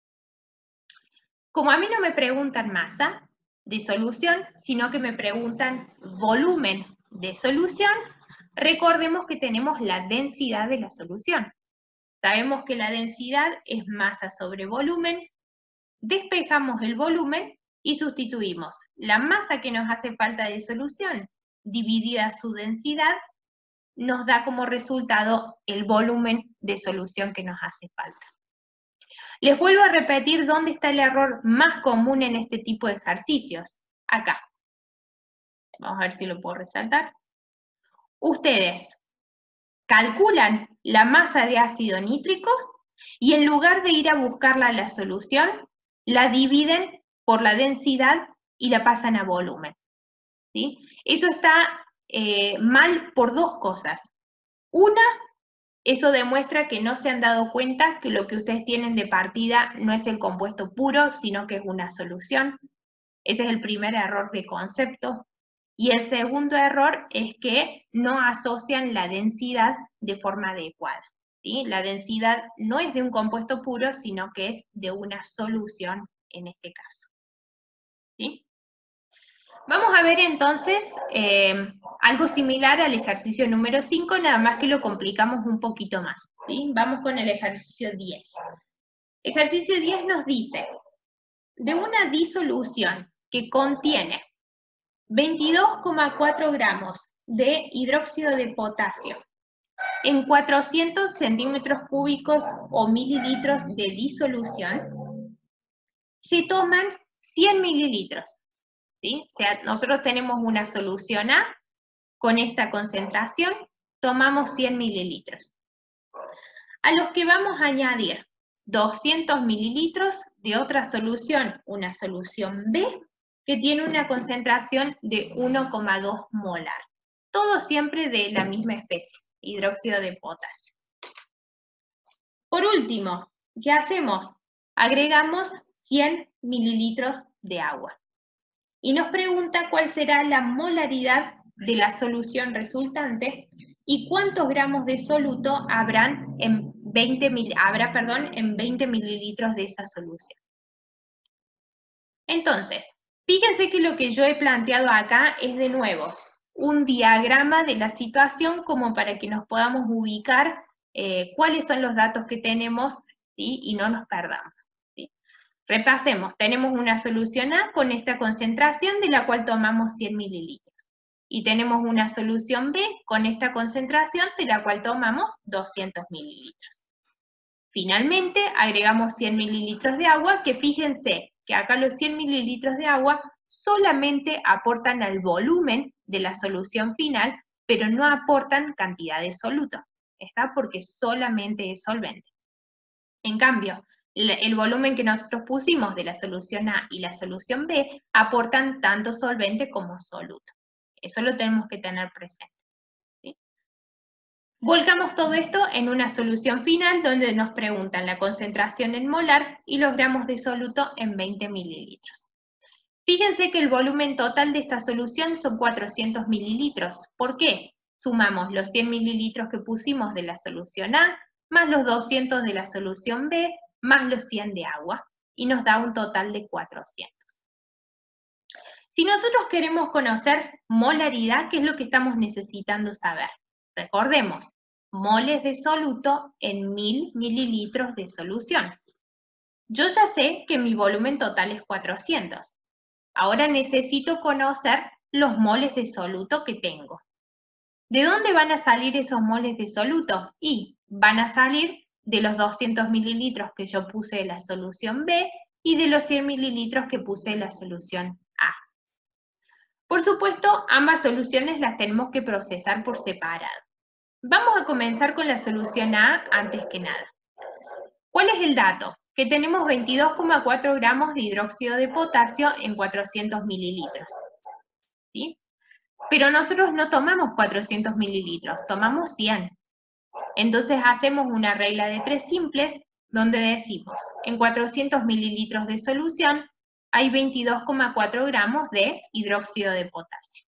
Como a mí no me preguntan masa de solución, sino que me preguntan volumen de solución, recordemos que tenemos la densidad de la solución. Sabemos que la densidad es masa sobre volumen, despejamos el volumen y sustituimos la masa que nos hace falta de solución dividida su densidad, nos da como resultado el volumen de solución que nos hace falta. Les vuelvo a repetir dónde está el error más común en este tipo de ejercicios. Acá. Vamos a ver si lo puedo resaltar. Ustedes calculan la masa de ácido nítrico y en lugar de ir a buscarla a la solución, la dividen por la densidad y la pasan a volumen. ¿Sí? Eso está eh, mal por dos cosas. Una, eso demuestra que no se han dado cuenta que lo que ustedes tienen de partida no es el compuesto puro, sino que es una solución. Ese es el primer error de concepto. Y el segundo error es que no asocian la densidad de forma adecuada. ¿Sí? La densidad no es de un compuesto puro, sino que es de una solución en este caso. ¿Sí? Vamos a ver entonces eh, algo similar al ejercicio número cinco, nada más que lo complicamos un poquito más. ¿Sí? Vamos con el ejercicio diez. Ejercicio diez nos dice, de una disolución que contiene veintidós coma cuatro gramos de hidróxido de potasio en cuatrocientos centímetros cúbicos o mililitros de disolución, se toman cien mililitros. ¿Sí? O sea, nosotros tenemos una solución A, con esta concentración tomamos cien mililitros. A los que vamos a añadir doscientos mililitros de otra solución, una solución B, que tiene una concentración de uno coma dos molar. Todo siempre de la misma especie, hidróxido de potasio. Por último, ¿qué hacemos? Agregamos cien mililitros de agua. y nos pregunta cuál será la molaridad de la solución resultante y cuántos gramos de soluto habrán en veinte mil, habrá perdón, en veinte mililitros de esa solución. Entonces, fíjense que lo que yo he planteado acá es de nuevo un diagrama de la situación como para que nos podamos ubicar eh, cuáles son los datos que tenemos, ¿sí? Y no nos perdamos. ¿Sí? Repasemos, tenemos una solución A con esta concentración de la cual tomamos cien mililitros. Y tenemos una solución B con esta concentración de la cual tomamos doscientos mililitros. Finalmente, agregamos cien mililitros de agua, que fíjense que acá los cien mililitros de agua solamente aportan al volumen de la solución final, pero no aportan cantidad de soluto, ¿está? Porque solamente es solvente. En cambio, el volumen que nosotros pusimos de la solución A y la solución B aportan tanto solvente como soluto. Eso lo tenemos que tener presente. ¿Sí? Volcamos todo esto en una solución final donde nos preguntan la concentración en molar y los gramos de soluto en veinte mililitros. Fíjense que el volumen total de esta solución son cuatrocientos mililitros. ¿Por qué? Sumamos los cien mililitros que pusimos de la solución A, más los doscientos de la solución B, más los cien de agua, y nos da un total de cuatrocientos. Si nosotros queremos conocer molaridad, ¿qué es lo que estamos necesitando saber? Recordemos, moles de soluto en mil mililitros de solución. Yo ya sé que mi volumen total es cuatrocientos. Ahora necesito conocer los moles de soluto que tengo. ¿De dónde van a salir esos moles de soluto? Y van a salir de los doscientos mililitros que yo puse de la solución B y de los cien mililitros que puse de la solución A. Por supuesto, ambas soluciones las tenemos que procesar por separado. Vamos a comenzar con la solución A antes que nada. ¿Cuál es el dato? Que tenemos veintidós coma cuatro gramos de hidróxido de potasio en cuatrocientos mililitros. ¿Sí? Pero nosotros no tomamos cuatrocientos mililitros, tomamos cien. Entonces hacemos una regla de tres simples donde decimos, en cuatrocientos mililitros de solución hay veintidós coma cuatro gramos de hidróxido de potasio.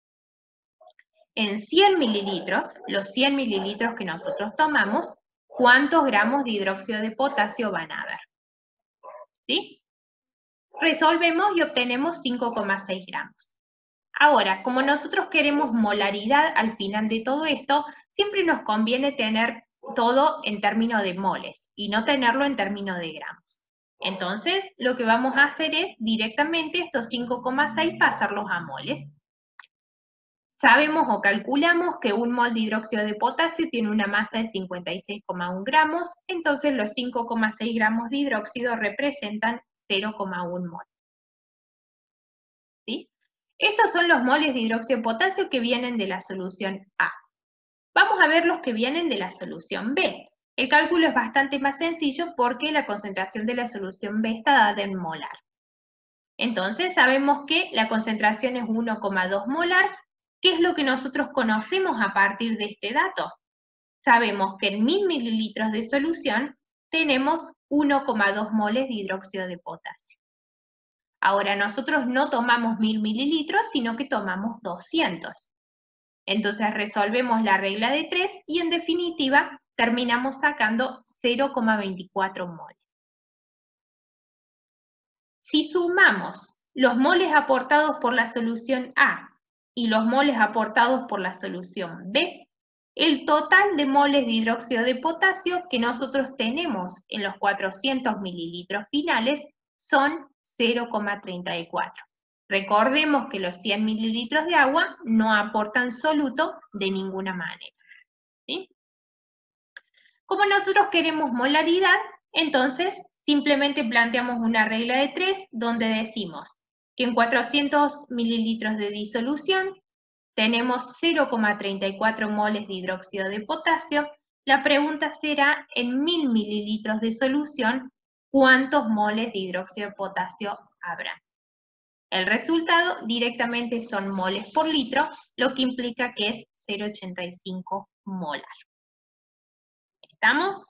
En cien mililitros, los cien mililitros que nosotros tomamos, ¿cuántos gramos de hidróxido de potasio van a haber? ¿Sí? Resolvemos y obtenemos cinco coma seis gramos. Ahora, como nosotros queremos molaridad al final de todo esto, siempre nos conviene tener todo en términos de moles y no tenerlo en términos de gramos. Entonces, lo que vamos a hacer es directamente estos cinco coma seis pasarlos a moles. Sabemos o calculamos que un mol de hidróxido de potasio tiene una masa de cincuenta y seis coma uno gramos, entonces los cinco coma seis gramos de hidróxido representan cero coma uno mol. ¿Sí? Estos son los moles de hidróxido de potasio que vienen de la solución A. Vamos a ver los que vienen de la solución B. El cálculo es bastante más sencillo porque la concentración de la solución B está dada en molar. Entonces sabemos que la concentración es uno coma dos molar. ¿Qué es lo que nosotros conocemos a partir de este dato? Sabemos que en mil mililitros de solución tenemos uno coma dos moles de hidróxido de potasio. Ahora, nosotros no tomamos mil mililitros, sino que tomamos doscientos. Entonces resolvemos la regla de tres y en definitiva terminamos sacando cero coma veinticuatro moles. Si sumamos los moles aportados por la solución A y los moles aportados por la solución B, el total de moles de hidróxido de potasio que nosotros tenemos en los cuatrocientos mililitros finales son cero coma treinta y cuatro. Recordemos que los cien mililitros de agua no aportan soluto de ninguna manera. ¿Sí? Como nosotros queremos molaridad, entonces simplemente planteamos una regla de tres donde decimos que en cuatrocientos mililitros de disolución tenemos cero coma treinta y cuatro moles de hidróxido de potasio. La pregunta será, en mil mililitros de solución, ¿cuántos moles de hidróxido de potasio habrá? El resultado directamente son moles por litro, lo que implica que es cero coma ochenta y cinco molar. ¿Estamos?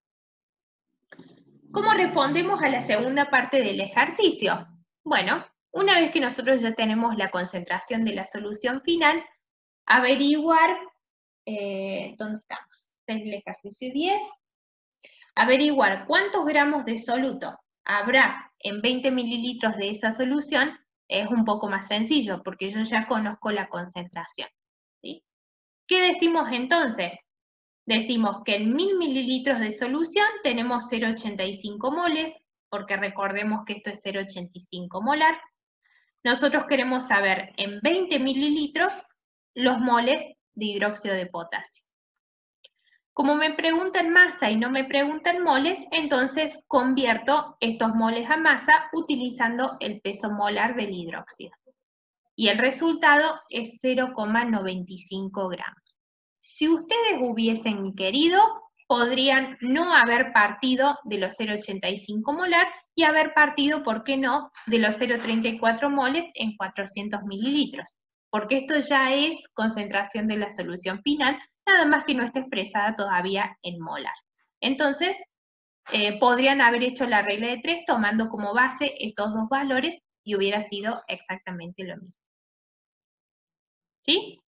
¿Cómo respondemos a la segunda parte del ejercicio? Bueno, Una vez que nosotros ya tenemos la concentración de la solución final, averiguar, eh, ¿dónde estamos? El ejercicio diez. Averiguar cuántos gramos de soluto habrá en veinte mililitros de esa solución es un poco más sencillo, porque yo ya conozco la concentración, ¿sí? ¿Qué decimos entonces? Decimos que en mil mililitros de solución tenemos cero coma ochenta y cinco moles, porque recordemos que esto es cero coma ochenta y cinco molar. Nosotros queremos saber en veinte mililitros los moles de hidróxido de potasio. Como me preguntan masa y no me preguntan moles, entonces convierto estos moles a masa utilizando el peso molar del hidróxido. Y el resultado es cero coma noventa y cinco gramos. Si ustedes hubiesen querido, podrían no haber partido de los cero coma ochenta y cinco molar y haber partido, ¿por qué no?, de los cero coma treinta y cuatro moles en cuatrocientos mililitros, porque esto ya es concentración de la solución final, nada más que no está expresada todavía en molar. Entonces, eh, podrían haber hecho la regla de tres tomando como base estos dos valores y hubiera sido exactamente lo mismo. ¿Sí?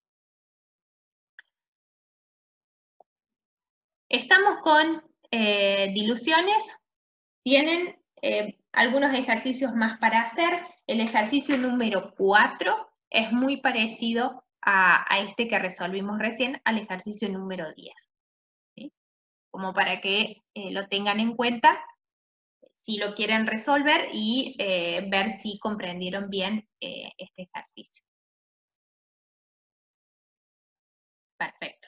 Estamos con eh, diluciones. Tienen eh, algunos ejercicios más para hacer. El ejercicio número cuatro es muy parecido a, a este que resolvimos recién, al ejercicio número diez. ¿Sí? Como para que eh, lo tengan en cuenta si lo quieren resolver y eh, ver si comprendieron bien eh, este ejercicio. Perfecto.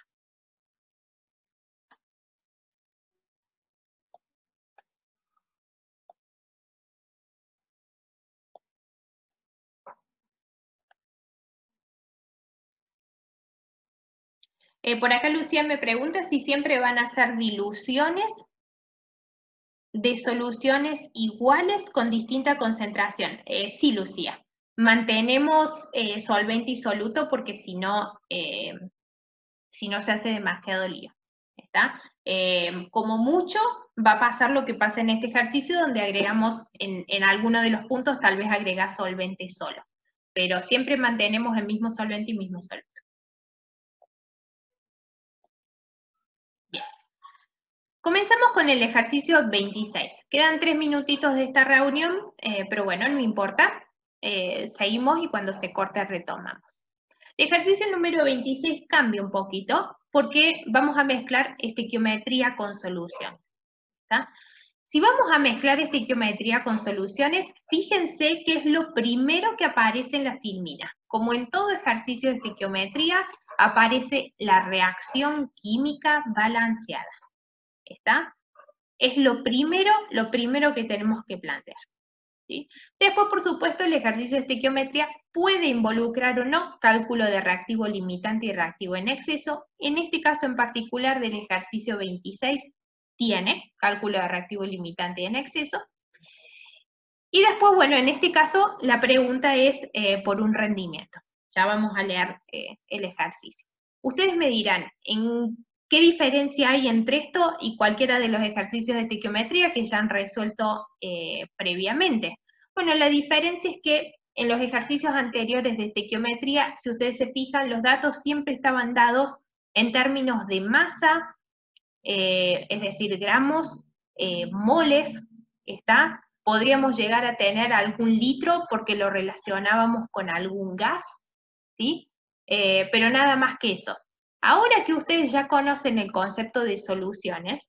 Eh, por acá Lucía me pregunta si siempre van a ser diluciones de soluciones iguales con distinta concentración. Eh, sí, Lucía. Mantenemos eh, solvente y soluto porque si no, eh, si no se hace demasiado lío. ¿Está? Eh, como mucho va a pasar lo que pasa en este ejercicio donde agregamos en, en alguno de los puntos, tal vez agrega solvente solo. Pero siempre mantenemos el mismo solvente y mismo soluto. Bien. Comenzamos con el ejercicio veintiséis. Quedan tres minutitos de esta reunión, eh, pero bueno, no importa. Eh, seguimos y cuando se corte retomamos. El ejercicio número veintiséis cambia un poquito porque vamos a mezclar estequiometría con soluciones. ¿Está? Si vamos a mezclar estequiometría con soluciones, fíjense que es lo primero que aparece en la filmina. Como en todo ejercicio de estequiometría, aparece la reacción química balanceada. ¿Está? Es lo primero, lo primero que tenemos que plantear. ¿Sí? Después, por supuesto, el ejercicio de estequiometría puede involucrar o no cálculo de reactivo limitante y reactivo en exceso. En este caso en particular del ejercicio veintiséis tiene cálculo de reactivo limitante y en exceso. Y después, bueno, en este caso la pregunta es eh, por un rendimiento. Ya vamos a leer eh, el ejercicio. Ustedes me dirán, ¿en qué diferencia hay entre esto y cualquiera de los ejercicios de estequiometría que ya han resuelto eh, previamente? Bueno, la diferencia es que en los ejercicios anteriores de estequiometría, si ustedes se fijan, los datos siempre estaban dados en términos de masa, eh, es decir, gramos, eh, moles, ¿está? Podríamos llegar a tener algún litro porque lo relacionábamos con algún gas, ¿sí? Eh, pero nada más que eso. Ahora que ustedes ya conocen el concepto de soluciones,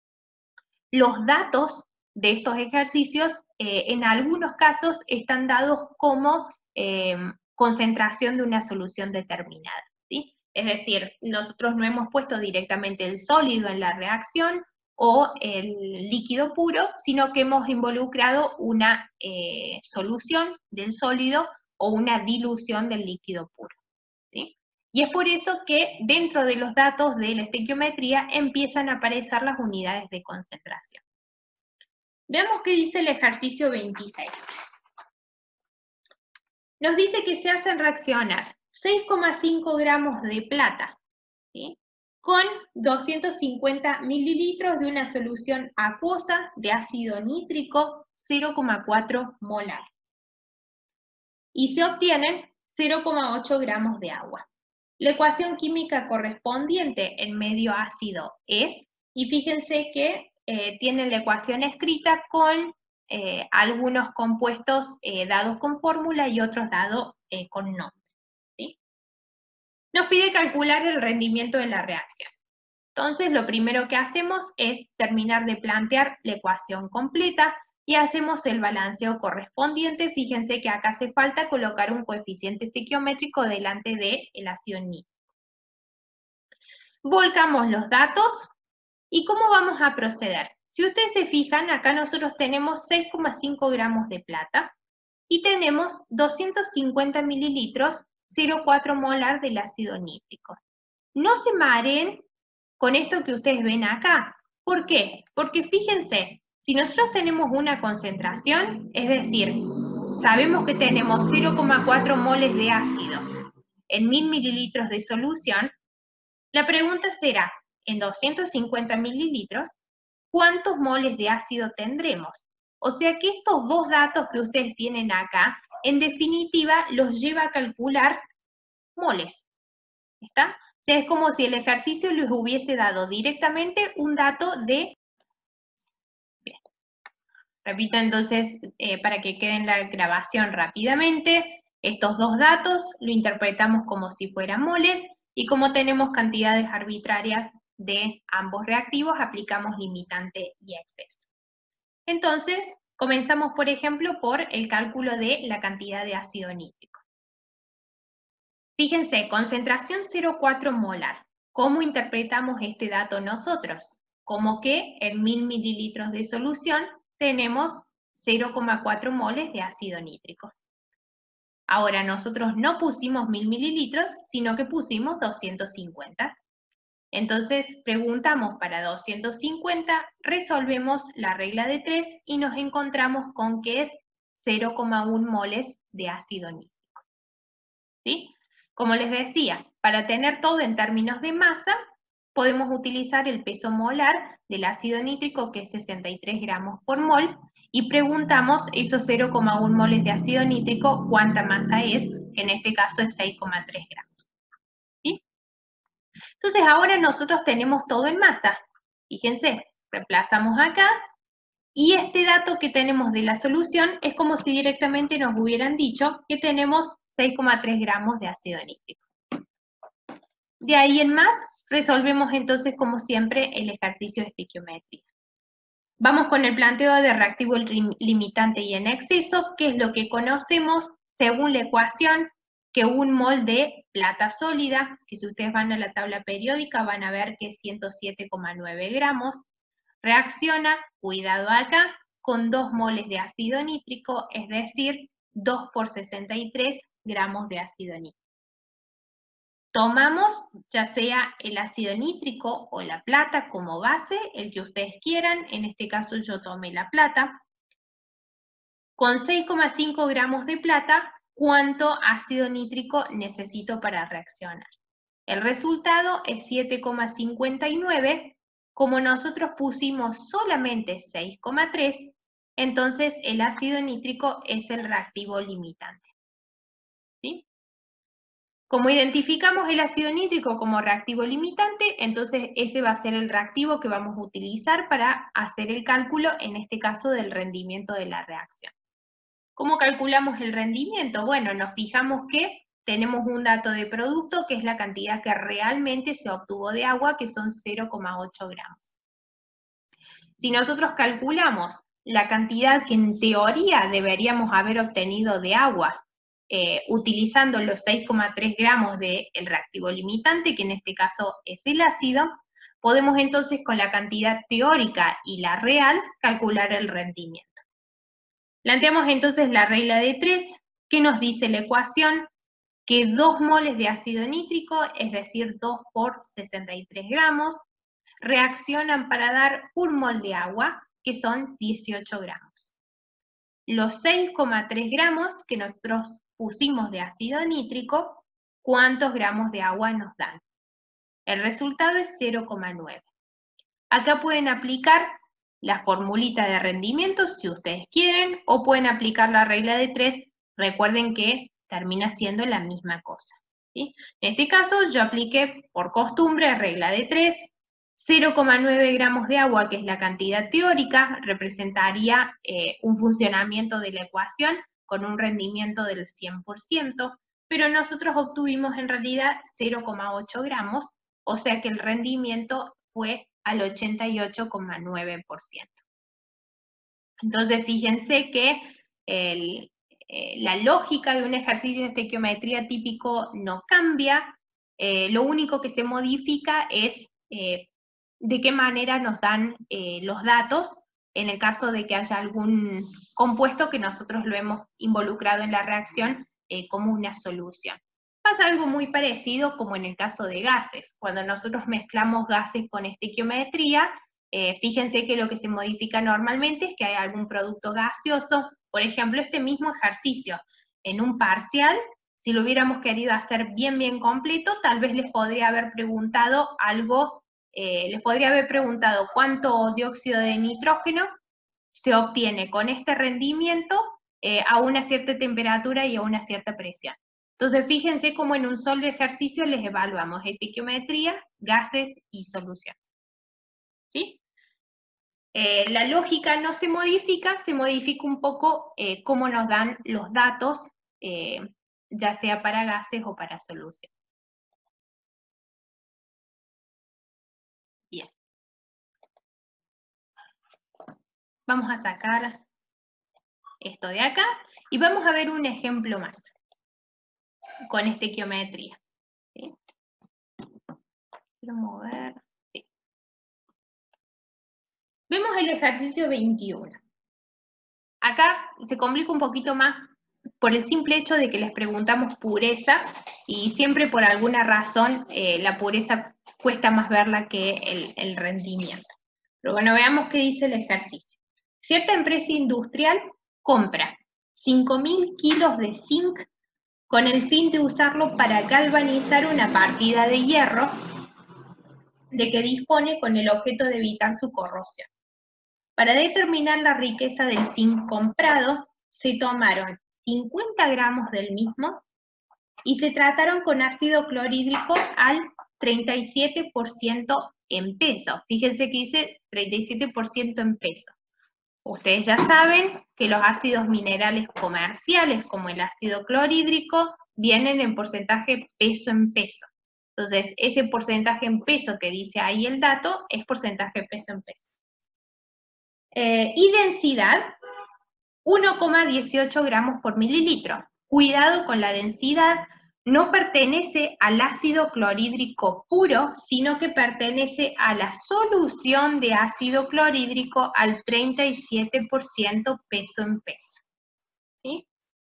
los datos de estos ejercicios eh, en algunos casos están dados como eh, concentración de una solución determinada, ¿sí? Es decir, nosotros no hemos puesto directamente el sólido en la reacción o el líquido puro, sino que hemos involucrado una eh, solución del sólido o una dilución del líquido puro, ¿sí? Y es por eso que dentro de los datos de la estequiometría empiezan a aparecer las unidades de concentración. Veamos qué dice el ejercicio veintiséis. Nos dice que se hacen reaccionar seis coma cinco gramos de plata, ¿sí?, con doscientos cincuenta mililitros de una solución acuosa de ácido nítrico cero coma cuatro molar. y se obtienen cero coma ocho gramos de agua. La ecuación química correspondiente en medio ácido es, y fíjense que eh, tienen la ecuación escrita con eh, algunos compuestos eh, dados con fórmula y otros dados eh, con nombre, ¿sí? Nos pide calcular el rendimiento de la reacción. Entonces, lo primero que hacemos es terminar de plantear la ecuación completa y hacemos el balanceo correspondiente. Fíjense que acá hace falta colocar un coeficiente estequiométrico delante del ácido nítrico. Volcamos los datos y ¿cómo vamos a proceder? Si ustedes se fijan, acá nosotros tenemos seis coma cinco gramos de plata y tenemos doscientos cincuenta mililitros, cero coma cuatro molar del ácido nítrico. No se mareen con esto que ustedes ven acá. ¿Por qué? Porque fíjense, si nosotros tenemos una concentración, es decir, sabemos que tenemos cero coma cuatro moles de ácido en mil mililitros de solución, la pregunta será, en doscientos cincuenta mililitros, ¿cuántos moles de ácido tendremos? O sea que estos dos datos que ustedes tienen acá, en definitiva, los lleva a calcular moles. ¿Está? O sea, es como si el ejercicio les hubiese dado directamente un dato de... Bien. Repito entonces, eh, para que quede en la grabación rápidamente, estos dos datos lo interpretamos como si fueran moles, y como tenemos cantidades arbitrarias de ambos reactivos, aplicamos limitante y exceso. Entonces, comenzamos, por ejemplo, por el cálculo de la cantidad de ácido nítrico. Fíjense, concentración cero coma cuatro molar. ¿Cómo interpretamos este dato nosotros? Como que en mil mililitros de solución tenemos cero coma cuatro moles de ácido nítrico. Ahora, nosotros no pusimos mil mililitros, sino que pusimos doscientos cincuenta. Entonces, preguntamos para doscientos cincuenta, resolvemos la regla de tres y nos encontramos con que es cero coma uno moles de ácido nítrico. ¿Sí? Como les decía, para tener todo en términos de masa, podemos utilizar el peso molar del ácido nítrico, que es sesenta y tres gramos por mol, y preguntamos esos cero coma uno moles de ácido nítrico, ¿cuánta masa es? Que en este caso es seis coma tres gramos. ¿Sí? Entonces ahora nosotros tenemos todo en masa. Fíjense, reemplazamos acá, y este dato que tenemos de la solución es como si directamente nos hubieran dicho que tenemos seis coma tres gramos de ácido nítrico. De ahí en más, resolvemos entonces, como siempre, el ejercicio de estequiometría. Vamos con el planteo de reactivo limitante y en exceso, que es lo que conocemos según la ecuación, que un mol de plata sólida, que si ustedes van a la tabla periódica van a ver que es ciento siete coma nueve gramos, reacciona, cuidado acá, con dos moles de ácido nítrico, es decir, dos por sesenta y tres gramos de ácido nítrico. Tomamos ya sea el ácido nítrico o la plata como base, el que ustedes quieran, en este caso yo tomé la plata. Con seis coma cinco gramos de plata, ¿cuánto ácido nítrico necesito para reaccionar? El resultado es siete coma cincuenta y nueve, como nosotros pusimos solamente seis coma tres, entonces el ácido nítrico es el reactivo limitante. ¿Sí? Como identificamos el ácido nítrico como reactivo limitante, entonces ese va a ser el reactivo que vamos a utilizar para hacer el cálculo, en este caso, del rendimiento de la reacción. ¿Cómo calculamos el rendimiento? Bueno, nos fijamos que tenemos un dato de producto, que es la cantidad que realmente se obtuvo de agua, que son cero coma ocho gramos. Si nosotros calculamos la cantidad que en teoría deberíamos haber obtenido de agua, Eh, utilizando los seis coma tres gramos del reactivo limitante, que en este caso es el ácido, podemos entonces con la cantidad teórica y la real calcular el rendimiento. Planteamos entonces la regla de tres, que nos dice la ecuación que dos moles de ácido nítrico, es decir, dos por sesenta y tres gramos, reaccionan para dar un mol de agua, que son dieciocho gramos. Los seis coma tres gramos que nosotros pusimos de ácido nítrico, ¿cuántos gramos de agua nos dan? El resultado es cero coma nueve. Acá pueden aplicar la formulita de rendimiento si ustedes quieren, o pueden aplicar la regla de tres Recuerden que termina siendo la misma cosa, ¿sí? En este caso yo apliqué por costumbre regla de tres, cero coma nueve gramos de agua, que es la cantidad teórica, representaría eh, un funcionamiento de la ecuación con un rendimiento del cien por ciento, pero nosotros obtuvimos en realidad cero coma ocho gramos, o sea que el rendimiento fue al ochenta y ocho coma nueve por ciento. Entonces fíjense que el, eh, la lógica de un ejercicio de estequiometría típico no cambia, eh, lo único que se modifica es eh, de qué manera nos dan eh, los datos en el caso de que haya algún compuesto que nosotros lo hemos involucrado en la reacción eh, como una solución. Pasa algo muy parecido como en el caso de gases. Cuando nosotros mezclamos gases con estequiometría, eh, fíjense que lo que se modifica normalmente es que hay algún producto gaseoso. Por ejemplo, este mismo ejercicio en un parcial, si lo hubiéramos querido hacer bien, bien completo, tal vez les podría haber preguntado algo, eh, les podría haber preguntado cuánto dióxido de nitrógeno se obtiene con este rendimiento eh, a una cierta temperatura y a una cierta presión. Entonces, fíjense cómo en un solo ejercicio les evaluamos estequiometría, gases y soluciones. ¿Sí? Eh, la lógica no se modifica, se modifica un poco eh, cómo nos dan los datos, eh, ya sea para gases o para soluciones. Bien. Vamos a sacar esto de acá y vamos a ver un ejemplo más con estequiometría. ¿Sí? Quiero mover. Sí. Vemos el ejercicio veintiuno. Acá se complica un poquito más por el simple hecho de que les preguntamos pureza y siempre por alguna razón eh, la pureza cuesta más verla que el, el rendimiento. Pero bueno, veamos qué dice el ejercicio. Cierta empresa industrial compra cinco mil kilos de zinc con el fin de usarlo para galvanizar una partida de hierro de que dispone con el objeto de evitar su corrosión. Para determinar la riqueza del zinc comprado, se tomaron cincuenta gramos del mismo y se trataron con ácido clorhídrico al treinta y siete por ciento en peso. Fíjense que dice treinta y siete por ciento en peso. Ustedes ya saben que los ácidos minerales comerciales, como el ácido clorhídrico, vienen en porcentaje peso en peso. Entonces, ese porcentaje en peso que dice ahí el dato es porcentaje peso en peso. Eh, y densidad, uno coma dieciocho gramos por mililitro. Cuidado con la densidad, no pertenece al ácido clorhídrico puro, sino que pertenece a la solución de ácido clorhídrico al treinta y siete por ciento peso en peso. ¿Sí?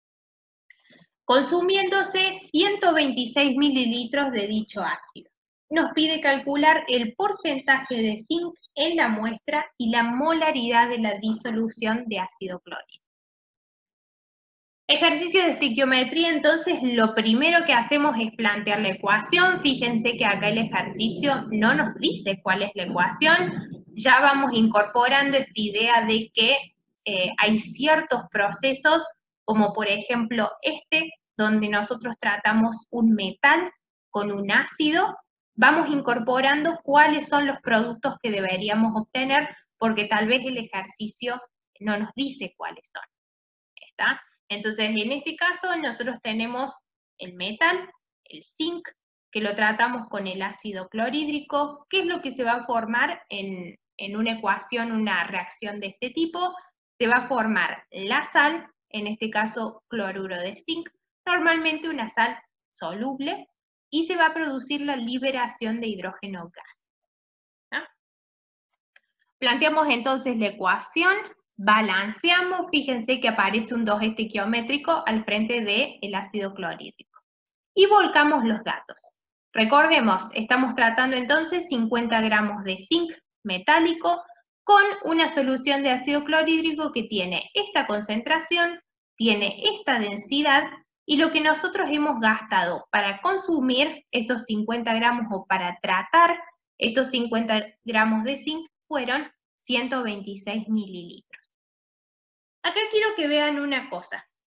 Consumiéndose ciento veintiséis mililitros de dicho ácido. Nos pide calcular el porcentaje de zinc en la muestra y la molaridad de la disolución de ácido clorhídrico. Ejercicio de estequiometría, entonces lo primero que hacemos es plantear la ecuación. Fíjense que acá el ejercicio no nos dice cuál es la ecuación. Ya vamos incorporando esta idea de que eh, hay ciertos procesos, como por ejemplo este, donde nosotros tratamos un metal con un ácido. Vamos incorporando cuáles son los productos que deberíamos obtener, porque tal vez el ejercicio no nos dice cuáles son. ¿Está? Entonces, en este caso, nosotros tenemos el metal, el zinc, que lo tratamos con el ácido clorhídrico. ¿Qué es lo que se va a formar en, en una ecuación, una reacción de este tipo? Se va a formar la sal, en este caso cloruro de zinc, normalmente una sal soluble, y se va a producir la liberación de hidrógeno gas. ¿Ah? Planteamos entonces la ecuación. Balanceamos, fíjense que aparece un dos estequiométrico al frente del ácido clorhídrico. Y volcamos los datos. Recordemos, estamos tratando entonces cincuenta gramos de zinc metálico con una solución de ácido clorhídrico que tiene esta concentración, tiene esta densidad, y lo que nosotros hemos gastado para consumir estos cincuenta gramos o para tratar estos cincuenta gramos de zinc fueron ciento veintiséis mililitros. Acá quiero que vean una cosa.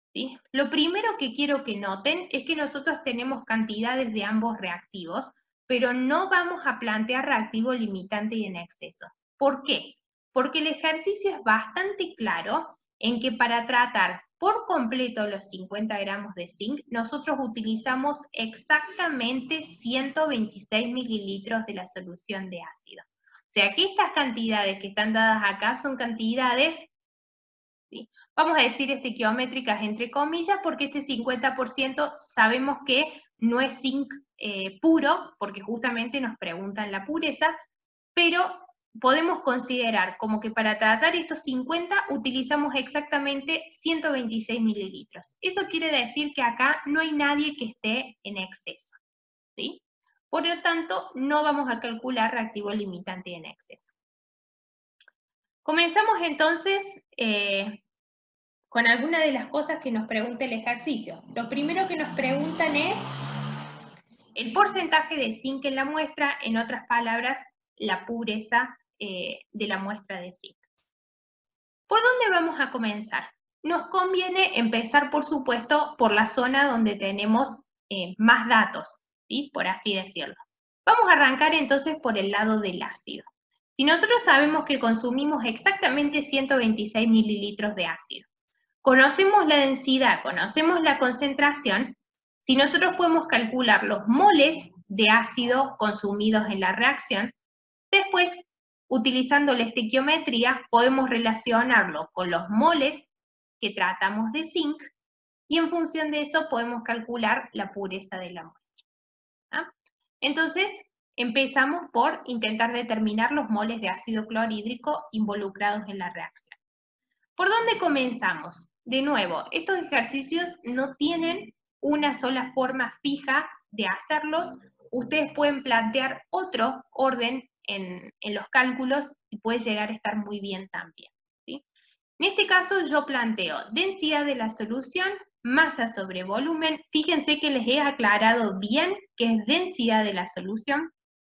¿sí? Lo primero que quiero que noten es que nosotros tenemos cantidades de ambos reactivos, pero no vamos a plantear reactivo limitante y en exceso. ¿Por qué? Porque el ejercicio es bastante claro en que para tratar por completo los cincuenta gramos de zinc, nosotros utilizamos exactamente ciento veintiséis mililitros de la solución de ácido. O sea que estas cantidades que están dadas acá son cantidades, ¿sí?, vamos a decir estequiométricas entre comillas, porque este cincuenta por ciento sabemos que no es zinc eh, puro, porque justamente nos preguntan la pureza, pero podemos considerar como que para tratar estos cincuenta utilizamos exactamente ciento veintiséis mililitros. Eso quiere decir que acá no hay nadie que esté en exceso, ¿sí? Por lo tanto, no vamos a calcular reactivo limitante en exceso. Comenzamos entonces eh, con algunas de las cosas que nos pregunta el ejercicio. Lo primero que nos preguntan es el porcentaje de zinc en la muestra, en otras palabras, la pureza eh, de la muestra de zinc. ¿Por dónde vamos a comenzar? Nos conviene empezar, por supuesto, por la zona donde tenemos eh, más datos, ¿sí?, por así decirlo. Vamos a arrancar entonces por el lado del ácido. Si nosotros sabemos que consumimos exactamente ciento veintiséis mililitros de ácido, conocemos la densidad, conocemos la concentración, si nosotros podemos calcular los moles de ácido consumidos en la reacción, después, utilizando la estequiometría, podemos relacionarlo con los moles que tratamos de zinc, y en función de eso podemos calcular la pureza de la muestra. ¿Ah? Entonces, empezamos por intentar determinar los moles de ácido clorhídrico involucrados en la reacción. ¿Por dónde comenzamos? De nuevo, estos ejercicios no tienen una sola forma fija de hacerlos. Ustedes pueden plantear otro orden en, en los cálculos y puede llegar a estar muy bien también, ¿sí? En este caso yo planteo densidad de la solución, masa sobre volumen. Fíjense que les he aclarado bien qué es densidad de la solución.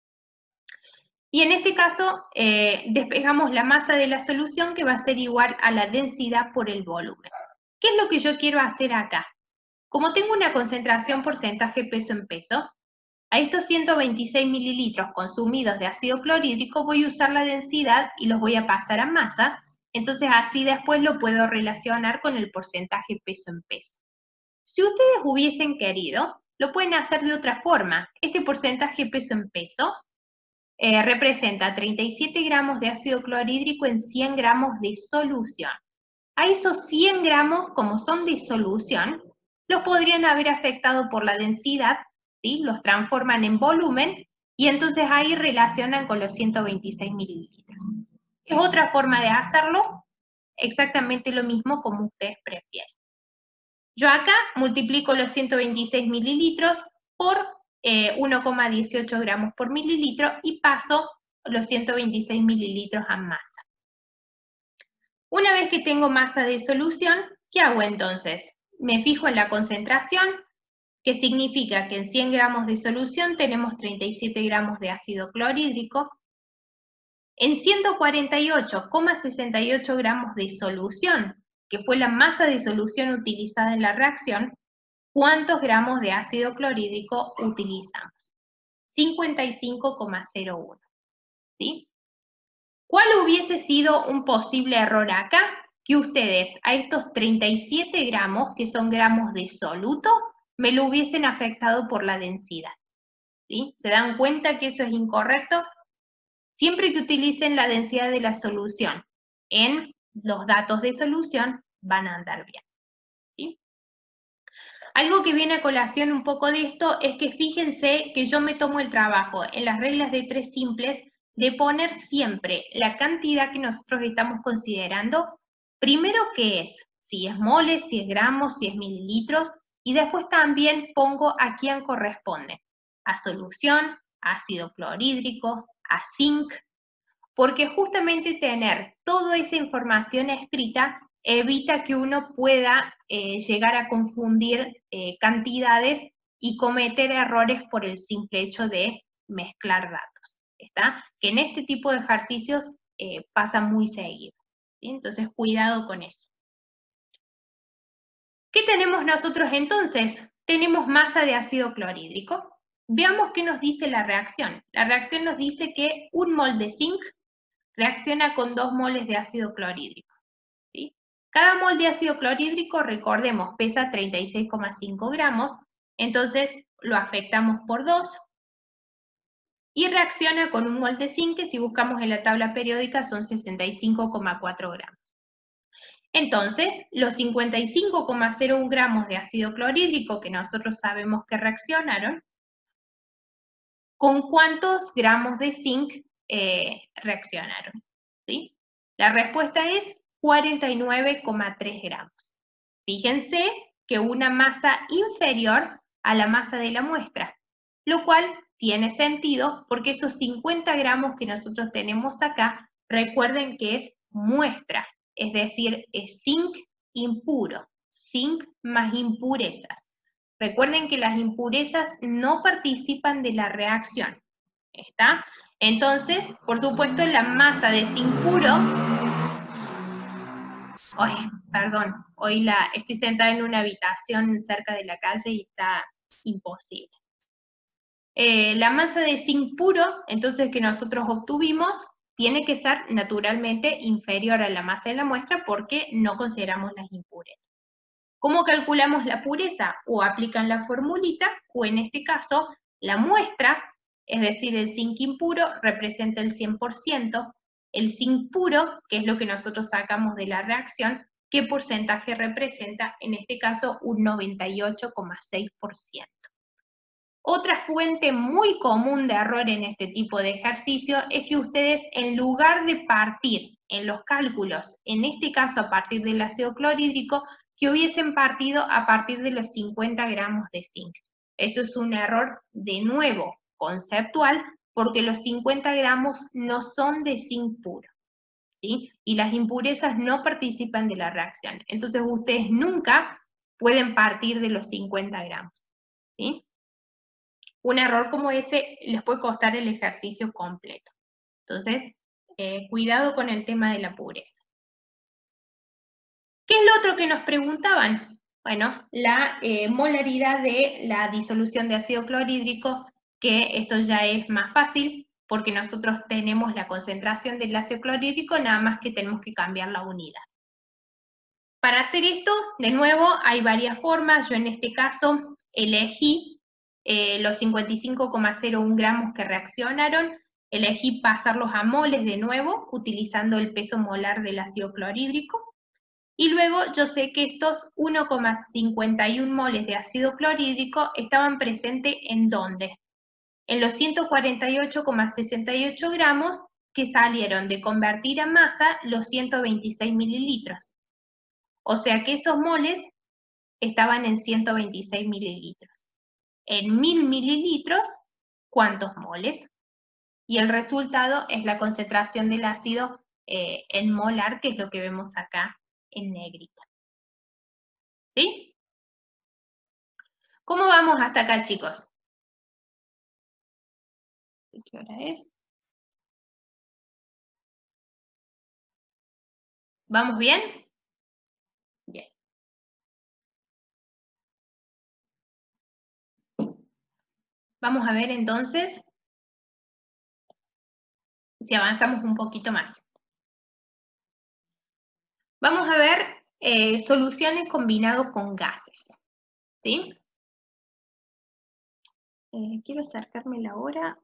Y en este caso, eh, despejamos la masa de la solución, que va a ser igual a la densidad por el volumen. ¿Qué es lo que yo quiero hacer acá? Como tengo una concentración porcentaje peso en peso, a estos ciento veintiséis mililitros consumidos de ácido clorhídrico voy a usar la densidad y los voy a pasar a masa, entonces así después lo puedo relacionar con el porcentaje peso en peso. Si ustedes hubiesen querido, lo pueden hacer de otra forma. Este porcentaje peso en peso Eh, representa treinta y siete gramos de ácido clorhídrico en cien gramos de solución. A esos cien gramos, como son de solución, los podrían haber afectado por la densidad, ¿sí?, los transforman en volumen y entonces ahí relacionan con los ciento veintiséis mililitros. Es otra forma de hacerlo, exactamente lo mismo como ustedes prefieren. Yo acá multiplico los ciento veintiséis mililitros por Eh, uno coma dieciocho gramos por mililitro y paso los ciento veintiséis mililitros a masa. Una vez que tengo masa de solución, ¿qué hago entonces? Me fijo en la concentración, que significa que en cien gramos de solución tenemos treinta y siete gramos de ácido clorhídrico. En ciento cuarenta y ocho coma sesenta y ocho gramos de solución, que fue la masa de solución utilizada en la reacción, ¿cuántos gramos de ácido clorhídrico utilizamos? cincuenta y cinco coma cero uno, ¿sí? ¿Cuál hubiese sido un posible error acá? Que ustedes a estos treinta y siete gramos, que son gramos de soluto, me lo hubiesen afectado por la densidad, ¿sí? ¿Se dan cuenta que eso es incorrecto? Siempre que utilicen la densidad de la solución en los datos de solución, van a andar bien, ¿sí? Algo que viene a colación un poco de esto es que fíjense que yo me tomo el trabajo en las reglas de tres simples de poner siempre la cantidad que nosotros estamos considerando, primero qué es, si es moles, si es gramos, si es mililitros, y después también pongo a quién corresponde, a solución, a ácido clorhídrico, a zinc, porque justamente tener toda esa información escrita evita que uno pueda eh, llegar a confundir eh, cantidades y cometer errores por el simple hecho de mezclar datos, ¿está? Que en este tipo de ejercicios eh, pasa muy seguido, ¿sí? Entonces, cuidado con eso. ¿Qué tenemos nosotros entonces? Tenemos masa de ácido clorhídrico. Veamos qué nos dice la reacción. La reacción nos dice que un mol de zinc reacciona con dos moles de ácido clorhídrico. ¿Sí? Cada mol de ácido clorhídrico, recordemos, pesa treinta y seis coma cinco gramos, entonces lo afectamos por dos y reacciona con un mol de zinc que si buscamos en la tabla periódica son sesenta y cinco coma cuatro gramos. Entonces, los cincuenta y cinco coma cero uno gramos de ácido clorhídrico que nosotros sabemos que reaccionaron, ¿con cuántos gramos de zinc eh, reaccionaron? ¿Sí? La respuesta es cuarenta y nueve coma tres gramos. Fíjense que una masa inferior a la masa de la muestra, lo cual tiene sentido porque estos cincuenta gramos que nosotros tenemos acá, recuerden que es muestra, es decir, es zinc impuro, zinc más impurezas. Recuerden que las impurezas no participan de la reacción, ¿está? Entonces, por supuesto, la masa de zinc puro, ay, perdón, hoy la, estoy sentada en una habitación cerca de la calle y está imposible. Eh, la masa de zinc puro, entonces, que nosotros obtuvimos, tiene que ser naturalmente inferior a la masa de la muestra porque no consideramos las impurezas. ¿Cómo calculamos la pureza? O aplican la formulita, o en este caso, la muestra, es decir, el zinc impuro, representa el cien por ciento, el zinc puro, que es lo que nosotros sacamos de la reacción, ¿qué porcentaje representa? En este caso, un noventa y ocho coma seis por ciento. Otra fuente muy común de error en este tipo de ejercicio es que ustedes, en lugar de partir en los cálculos, en este caso a partir del ácido clorhídrico, que hubiesen partido a partir de los cincuenta gramos de zinc. Eso es un error, de nuevo, conceptual, porque los cincuenta gramos no son de zinc puro, ¿sí? Y las impurezas no participan de la reacción. Entonces ustedes nunca pueden partir de los cincuenta gramos, ¿sí? Un error como ese les puede costar el ejercicio completo. Entonces, eh, cuidado con el tema de la pureza. ¿Qué es lo otro que nos preguntaban? Bueno, la eh, molaridad de la disolución de ácido clorhídrico, que esto ya es más fácil, porque nosotros tenemos la concentración del ácido clorhídrico, nada más que tenemos que cambiar la unidad. Para hacer esto, de nuevo, hay varias formas. Yo en este caso elegí eh, los cincuenta y cinco coma cero uno gramos que reaccionaron, elegí pasarlos a moles de nuevo, utilizando el peso molar del ácido clorhídrico. Y luego yo sé que estos uno coma cincuenta y uno moles de ácido clorhídrico estaban presentes ¿en dónde? En los ciento cuarenta y ocho coma sesenta y ocho gramos que salieron de convertir a masa los ciento veintiséis mililitros. O sea que esos moles estaban en ciento veintiséis mililitros. En mil mililitros, ¿cuántos moles? Y el resultado es la concentración del ácido eh, en molar, que es lo que vemos acá en negrita. ¿Sí? ¿Cómo vamos hasta acá, chicos? ¿Qué hora es? ¿Vamos bien? Bien. Vamos a ver entonces si avanzamos un poquito más. Vamos a ver eh, soluciones combinadas con gases. ¿Sí? Eh, quiero acercarme la hora.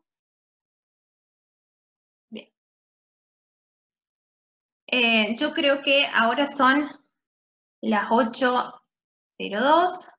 Bien. Eh, yo creo que ahora son las ocho cero dos.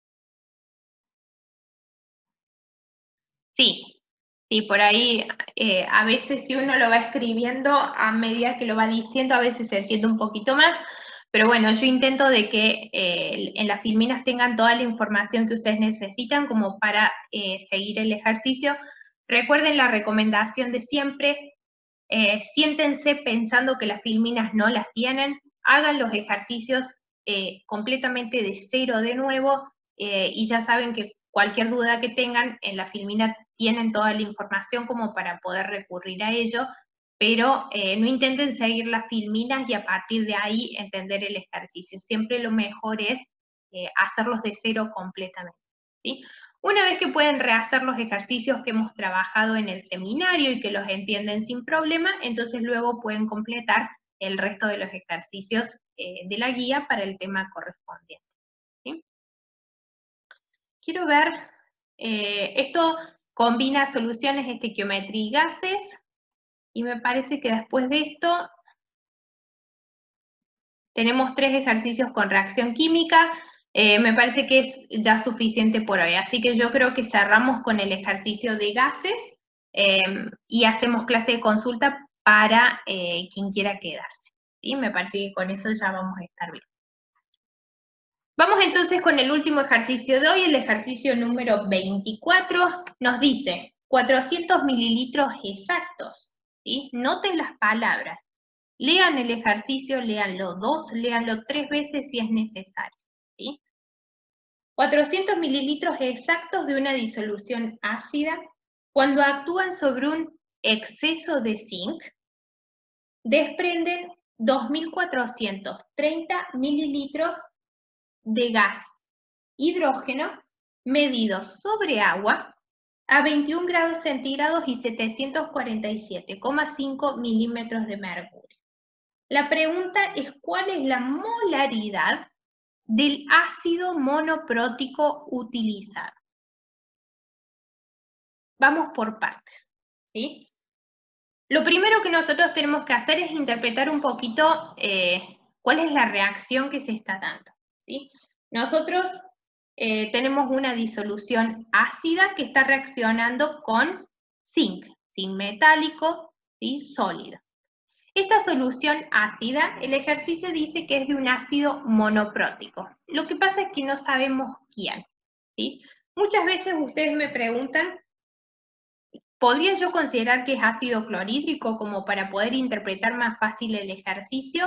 Sí, sí, por ahí eh, a veces si uno lo va escribiendo a medida que lo va diciendo, a veces se entiende un poquito más, pero bueno, yo intento de que eh, en las filminas tengan toda la información que ustedes necesitan como para eh, seguir el ejercicio. Recuerden la recomendación de siempre, eh, siéntense pensando que las filminas no las tienen, hagan los ejercicios eh, completamente de cero de nuevo, eh, y ya saben que cualquier duda que tengan, en la filmina tienen toda la información como para poder recurrir a ello, pero eh, no intenten seguir las filminas y a partir de ahí entender el ejercicio. Siempre lo mejor es eh, hacerlos de cero completamente, ¿sí? Una vez que pueden rehacer los ejercicios que hemos trabajado en el seminario y que los entienden sin problema, entonces luego pueden completar el resto de los ejercicios eh, de la guía para el tema correspondiente, ¿sí? Quiero ver, eh, esto combina soluciones de estequiometría y gases, y me parece que después de esto tenemos tres ejercicios con reacción química. Eh, me parece que es ya suficiente por hoy, así que yo creo que cerramos con el ejercicio de gases eh, y hacemos clase de consulta para eh, quien quiera quedarse, ¿sí? Me parece que con eso ya vamos a estar bien. Vamos entonces con el último ejercicio de hoy, el ejercicio número veinticuatro, nos dice cuatrocientos mililitros exactos, ¿sí? Noten las palabras. Lean el ejercicio, léanlo dos, léanlo tres veces si es necesario, ¿sí? cuatrocientos mililitros exactos de una disolución ácida, cuando actúan sobre un exceso de zinc, desprenden dos mil cuatrocientos treinta mililitros de gas hidrógeno medido sobre agua a veintiún grados centígrados y setecientos cuarenta y siete coma cinco milímetros de mercurio. La pregunta es ¿cuál es la molaridad del ácido monoprótico utilizado? Vamos por partes, ¿sí? Lo primero que nosotros tenemos que hacer es interpretar un poquito eh, cuál es la reacción que se está dando, ¿sí? Nosotros eh, tenemos una disolución ácida que está reaccionando con zinc, zinc metálico, ¿sí? Sólido. Esta solución ácida, el ejercicio dice que es de un ácido monoprótico. Lo que pasa es que no sabemos quién, ¿sí? Muchas veces ustedes me preguntan, ¿podría yo considerar que es ácido clorhídrico como para poder interpretar más fácil el ejercicio?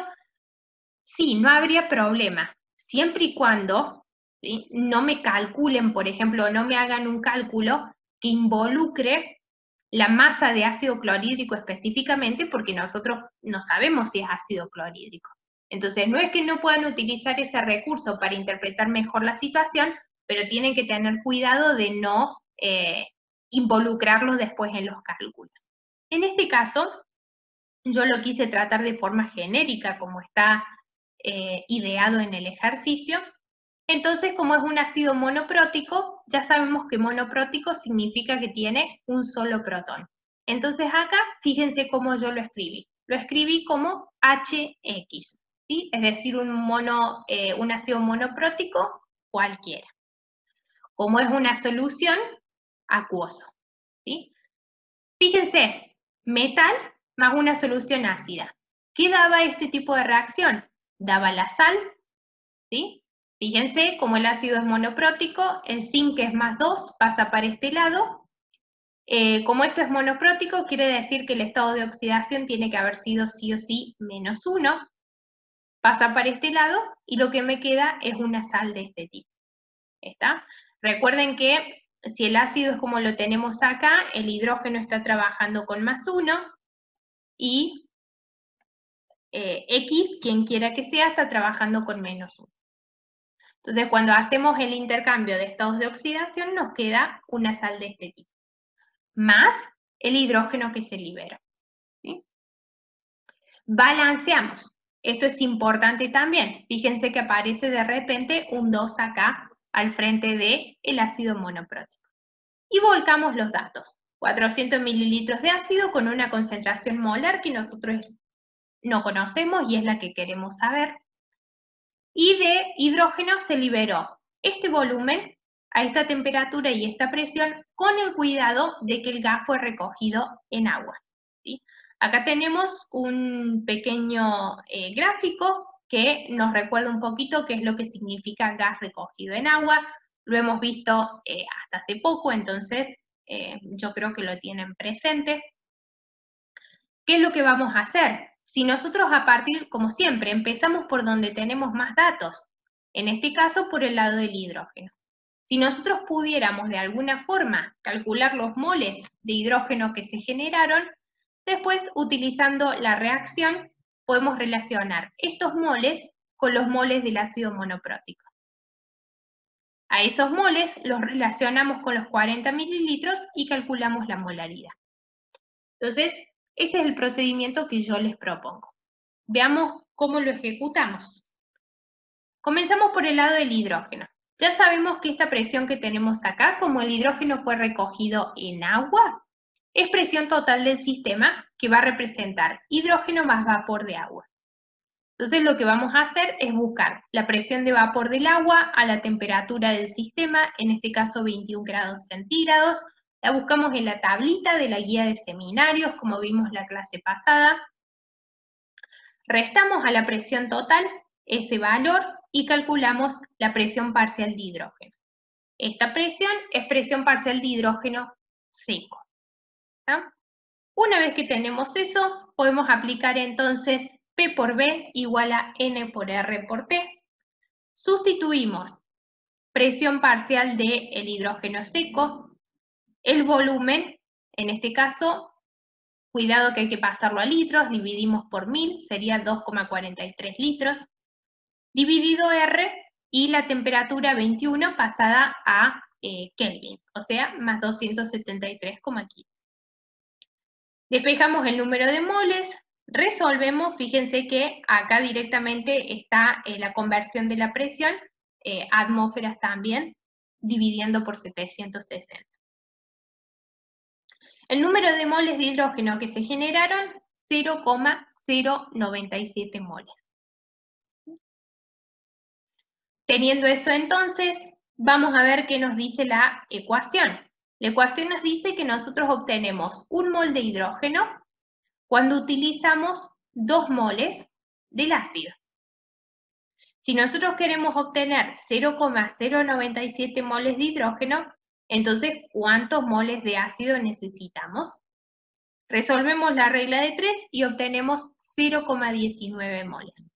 Sí, no habría problema, siempre y cuando, ¿sí?, no me calculen, por ejemplo, no me hagan un cálculo que involucre la masa de ácido clorhídrico específicamente, porque nosotros no sabemos si es ácido clorhídrico. Entonces, no es que no puedan utilizar ese recurso para interpretar mejor la situación, pero tienen que tener cuidado de no eh, involucrarlos después en los cálculos. En este caso, yo lo quise tratar de forma genérica, como está eh, ideado en el ejercicio. Entonces, como es un ácido monoprótico, ya sabemos que monoprótico significa que tiene un solo protón. Entonces acá, fíjense cómo yo lo escribí. Lo escribí como H X, ¿sí? Es decir, un, mono, eh, un ácido monoprótico cualquiera. Como es una solución, acuoso, ¿sí? Fíjense, metal más una solución ácida. ¿Qué daba este tipo de reacción? Daba la sal, ¿sí? Fíjense, como el ácido es monoprótico, el zinc es más dos, pasa para este lado. Eh, como esto es monoprótico, quiere decir que el estado de oxidación tiene que haber sido sí o sí menos uno. Pasa para este lado y lo que me queda es una sal de este tipo. ¿Está? Recuerden que si el ácido es como lo tenemos acá, el hidrógeno está trabajando con más uno y eh, X, quien quiera que sea, está trabajando con menos uno. Entonces, cuando hacemos el intercambio de estados de oxidación, nos queda una sal de este tipo, más el hidrógeno que se libera, ¿sí? Balanceamos. Esto es importante también. Fíjense que aparece de repente un dos acá al frente del ácido monoprótico. Y volcamos los datos. cuatrocientos mililitros de ácido con una concentración molar que nosotros no conocemos y es la que queremos saber. Y de hidrógeno se liberó este volumen a esta temperatura y esta presión con el cuidado de que el gas fue recogido en agua, ¿sí? Acá tenemos un pequeño eh, gráfico que nos recuerda un poquito qué es lo que significa gas recogido en agua. Lo hemos visto eh, hasta hace poco, entonces eh, yo creo que lo tienen presente. ¿Qué es lo que vamos a hacer? Si nosotros a partir, como siempre, empezamos por donde tenemos más datos, en este caso por el lado del hidrógeno. Si nosotros pudiéramos de alguna forma calcular los moles de hidrógeno que se generaron, después utilizando la reacción podemos relacionar estos moles con los moles del ácido monoprótico. A esos moles los relacionamos con los cuarenta mililitros y calculamos la molaridad. Entonces, ese es el procedimiento que yo les propongo. Veamos cómo lo ejecutamos. Comenzamos por el lado del hidrógeno. Ya sabemos que esta presión que tenemos acá, como el hidrógeno fue recogido en agua, es presión total del sistema que va a representar hidrógeno más vapor de agua. Entonces lo que vamos a hacer es buscar la presión de vapor del agua a la temperatura del sistema, en este caso veintiún grados centígrados. La buscamos en la tablita de la guía de seminarios, como vimos la clase pasada. Restamos a la presión total ese valor y calculamos la presión parcial de hidrógeno. Esta presión es presión parcial de hidrógeno seco. ¿Ah? Una vez que tenemos eso, podemos aplicar entonces P por B igual a N por R por T. Sustituimos presión parcial del hidrógeno seco, el volumen, en este caso, cuidado que hay que pasarlo a litros, dividimos por mil, sería dos coma cuarenta y tres litros, dividido R y la temperatura veintiuno pasada a eh, Kelvin, o sea, más doscientos setenta y tres coma quince. Despejamos el número de moles, resolvemos, fíjense que acá directamente está eh, la conversión de la presión, eh, atmósferas también, dividiendo por setecientos sesenta. El número de moles de hidrógeno que se generaron, cero coma cero noventa y siete moles. Teniendo eso entonces, vamos a ver qué nos dice la ecuación. La ecuación nos dice que nosotros obtenemos un mol de hidrógeno cuando utilizamos dos moles del ácido. Si nosotros queremos obtener cero coma cero noventa y siete moles de hidrógeno, entonces, ¿cuántos moles de ácido necesitamos? Resolvemos la regla de tres y obtenemos cero coma diecinueve moles.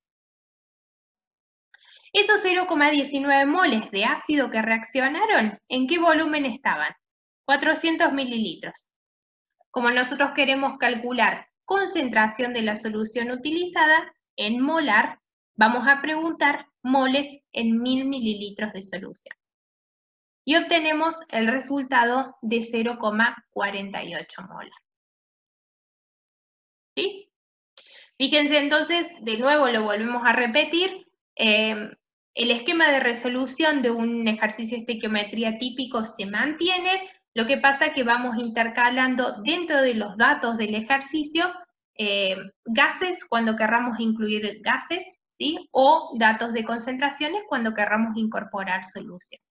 Esos cero coma diecinueve moles de ácido que reaccionaron, ¿en qué volumen estaban? cuatrocientos mililitros. Como nosotros queremos calcular concentración de la solución utilizada en molar, vamos a preguntar moles en mil mililitros de solución. Y obtenemos el resultado de cero coma cuarenta y ocho moles. ¿Sí? Fíjense entonces, de nuevo lo volvemos a repetir, eh, el esquema de resolución de un ejercicio de estequiometría típico se mantiene, lo que pasa es que vamos intercalando dentro de los datos del ejercicio eh, gases cuando querramos incluir gases, ¿sí? O datos de concentraciones cuando querramos incorporar solución.